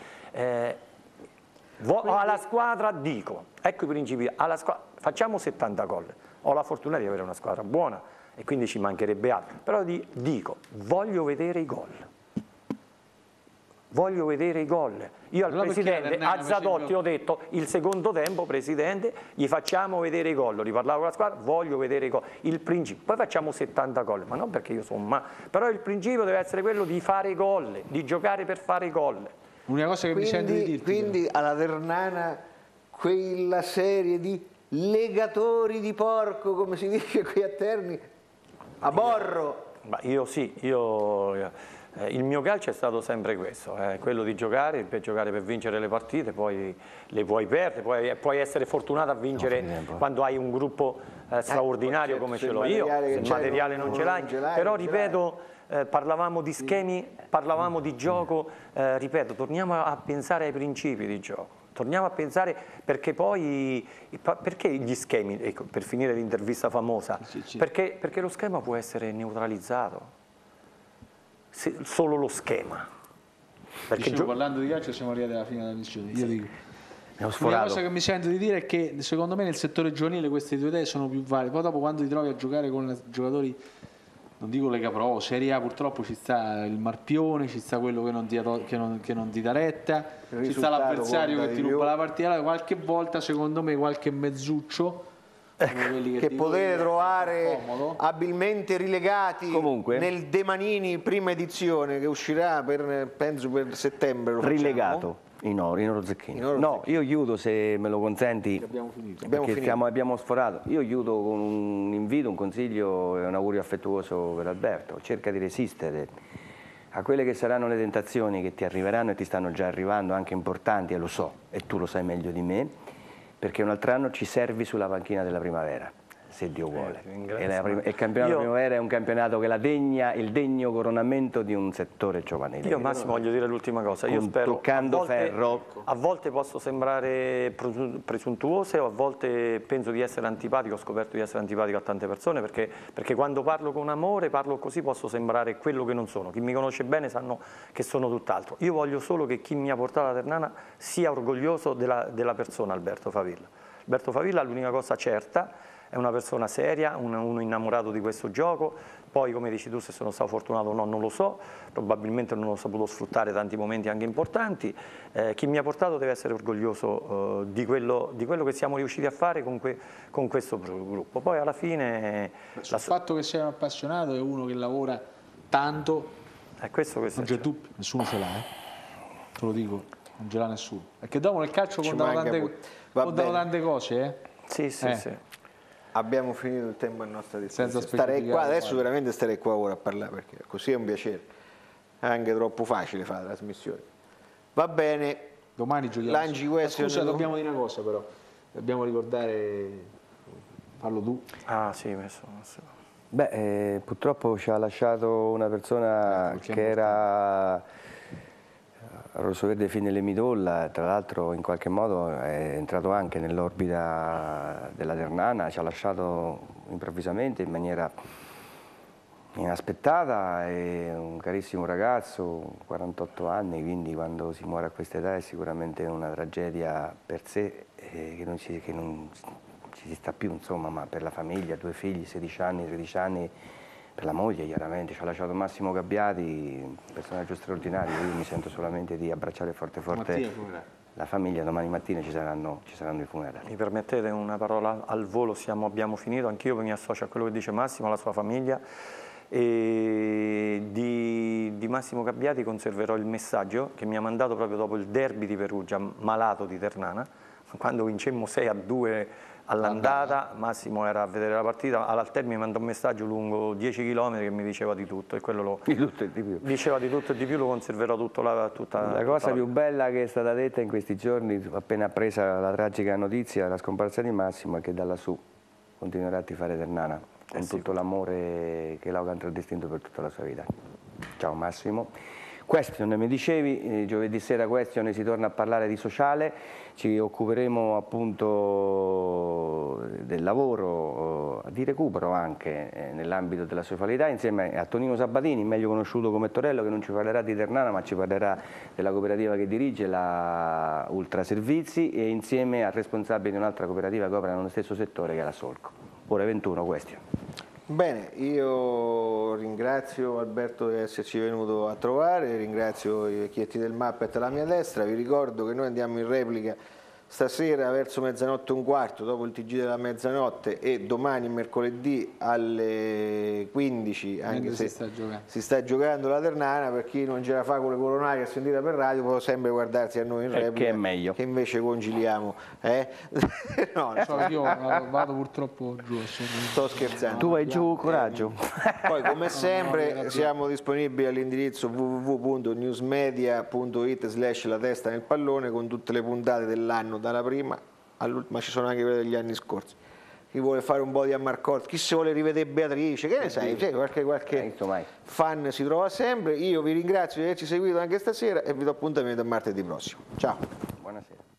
alla squadra dico, ecco i principi, facciamo 70 gol, ho la fortuna di avere una squadra buona e quindi ci mancherebbe altro, però dico voglio vedere i gol. Voglio vedere i gol. Io al presidente Azzadotti ho detto il secondo tempo, presidente, gli facciamo vedere i gol. Riparlavo con la squadra, voglio vedere i gol. Il principio, poi facciamo 70 gol, ma non perché io sono però il principio deve essere quello di fare i gol, di giocare per fare i gol. L'unica cosa che mi sento di dirti. Quindi alla Ternana quella serie di legatori di porco, come si dice qui a Terni, a Borro. Il mio calcio è stato sempre questo, quello di giocare per vincere le partite, poi le puoi perdere, puoi essere fortunato a vincere quando hai un gruppo straordinario come ce l'ho io, se il materiale non ce l'hai, però ripeto, parlavamo di schemi, parlavamo di gioco, ripeto, torniamo a pensare ai principi di gioco. Torniamo a pensare perché gli schemi, ecco, per finire l'intervista famosa, perché lo schema può essere neutralizzato. Solo lo schema. Parlando di calcio siamo arrivati alla fine della missione. Io dico, una cosa che mi sento di dire è che secondo me nel settore giovanile queste due idee sono più valide. Poi dopo quando ti trovi a giocare con giocatori, non dico Lega Pro, Serie A, purtroppo ci sta il marpione, ci sta quello che non ti dà retta, ci sta l'avversario che ti ruba la partita. Qualche volta secondo me qualche mezzuccio che potete trovare abilmente rilegati nel De Manini prima edizione che uscirà penso per settembre. Rilegato in oro zecchino. No, io chiudo, se me lo consenti, perché abbiamo sforato. Io chiudo con un invito, un consiglio e un augurio affettuoso per Alberto. Cerca di resistere a quelle che saranno le tentazioni che ti arriveranno e ti stanno già arrivando, anche importanti, e lo so, e tu lo sai meglio di me, perché un altro anno ci servi sulla panchina della primavera, se Dio vuole. Il campionato primavera è un campionato che il degno coronamento di un settore giovanile. Io Massimo voglio dire l'ultima cosa, io spero, toccando ferro. A volte posso sembrare presuntuoso, a volte penso di essere antipatico, ho scoperto di essere antipatico a tante persone, perché quando parlo con amore, parlo così, posso sembrare quello che non sono. Chi mi conosce bene sanno che sono tutt'altro. Io voglio solo che chi mi ha portato alla Ternana sia orgoglioso della persona Alberto Favilla. Alberto Favilla, l'unica cosa certa, è una persona seria, uno innamorato di questo gioco, poi come dici tu se sono stato fortunato o no non lo so, probabilmente non ho saputo sfruttare tanti momenti anche importanti, chi mi ha portato deve essere orgoglioso di quello che siamo riusciti a fare con questo gruppo. Poi alla fine... Il fatto che sei un appassionato è uno che lavora tanto, questo non c'è dubbio, nessuno ce l'ha, te lo dico, non ce l'ha nessuno, perché dopo nel calcio contano tante cose. Sì. Abbiamo finito il tempo a nostra disposizione. Starei qua, adesso veramente starei qua ora a parlare perché così è un piacere. è anche troppo facile fare la trasmissione. Va bene. Domani giochiamo. Lanci question. Scusa, dobbiamo dire una cosa però. Dobbiamo ricordare, fallo tu. Ah sì, messo. Beh, purtroppo ci ha lasciato una persona che era rossoverde fin nelle midolla, tra l'altro in qualche modo è entrato anche nell'orbita della Ternana, ci ha lasciato improvvisamente in maniera inaspettata, è un carissimo ragazzo, 48 anni, quindi quando si muore a questa età è sicuramente una tragedia per sé, che non ci si sta più, insomma, ma per la famiglia, 2 figli, 16 anni, 13 anni, per la moglie chiaramente, ci ha lasciato Massimo Gabbiati, un personaggio straordinario, io mi sento solamente di abbracciare forte la famiglia, domani mattina ci saranno i funerali. Mi permettete una parola al volo, abbiamo finito, anch'io mi associo a quello che dice Massimo, alla sua famiglia, e di Massimo Gabbiati conserverò il messaggio che mi ha mandato proprio dopo il derby di Perugia, malato di Ternana, quando vincemmo 6-2 all'andata. Massimo era a vedere la partita, al termine mi mandò un messaggio lungo 10 km che mi diceva di tutto, e quello di tutto e di più. Diceva di tutto e di più, lo conserverò tutta la cosa più bella che è stata detta in questi giorni, appena appresa la tragica notizia della scomparsa di Massimo, è che da lassù continuerà a tifare Ternana con tutto l'amore che l'ha contraddistinto per tutta la sua vita. Ciao Massimo. Question, mi dicevi, giovedì sera Question si torna a parlare di sociale, ci occuperemo appunto del lavoro, di recupero anche nell'ambito della socialità, insieme a Tonino Sabatini, meglio conosciuto come Torello, che non ci parlerà di Ternana ma ci parlerà della cooperativa che dirige, la Ultraservizi, e insieme al responsabile di un'altra cooperativa che opera nello stesso settore, che è la Solco. Ore 21, Question. Bene, io ringrazio Alberto di esserci venuto a trovare, ringrazio i vecchietti del Muppet alla mia destra, vi ricordo che noi andiamo in replica stasera verso 00:15 dopo il TG della mezzanotte, e domani mercoledì alle 15, anche se si sta giocando la Ternana. Per chi non ce la fa con le coronarie a sentire per radio può sempre guardarsi a noi in replica, che è meglio, che invece conciliamo. No, io vado purtroppo giù. Sto scherzando. Tu vai giù, coraggio. Poi come sempre siamo disponibili all'indirizzo www.newsmedia.it/La Testa nel Pallone, con tutte le puntate dell'anno dalla prima all'ultima, ci sono anche quelle degli anni scorsi. Chi vuole fare un po' di Ammarcotti, chi si vuole rivedere Beatrice, che ne sai, qualche fan si trova sempre. Io vi ringrazio di averci seguito anche stasera e vi do appuntamento a martedì prossimo. Ciao. Buonasera.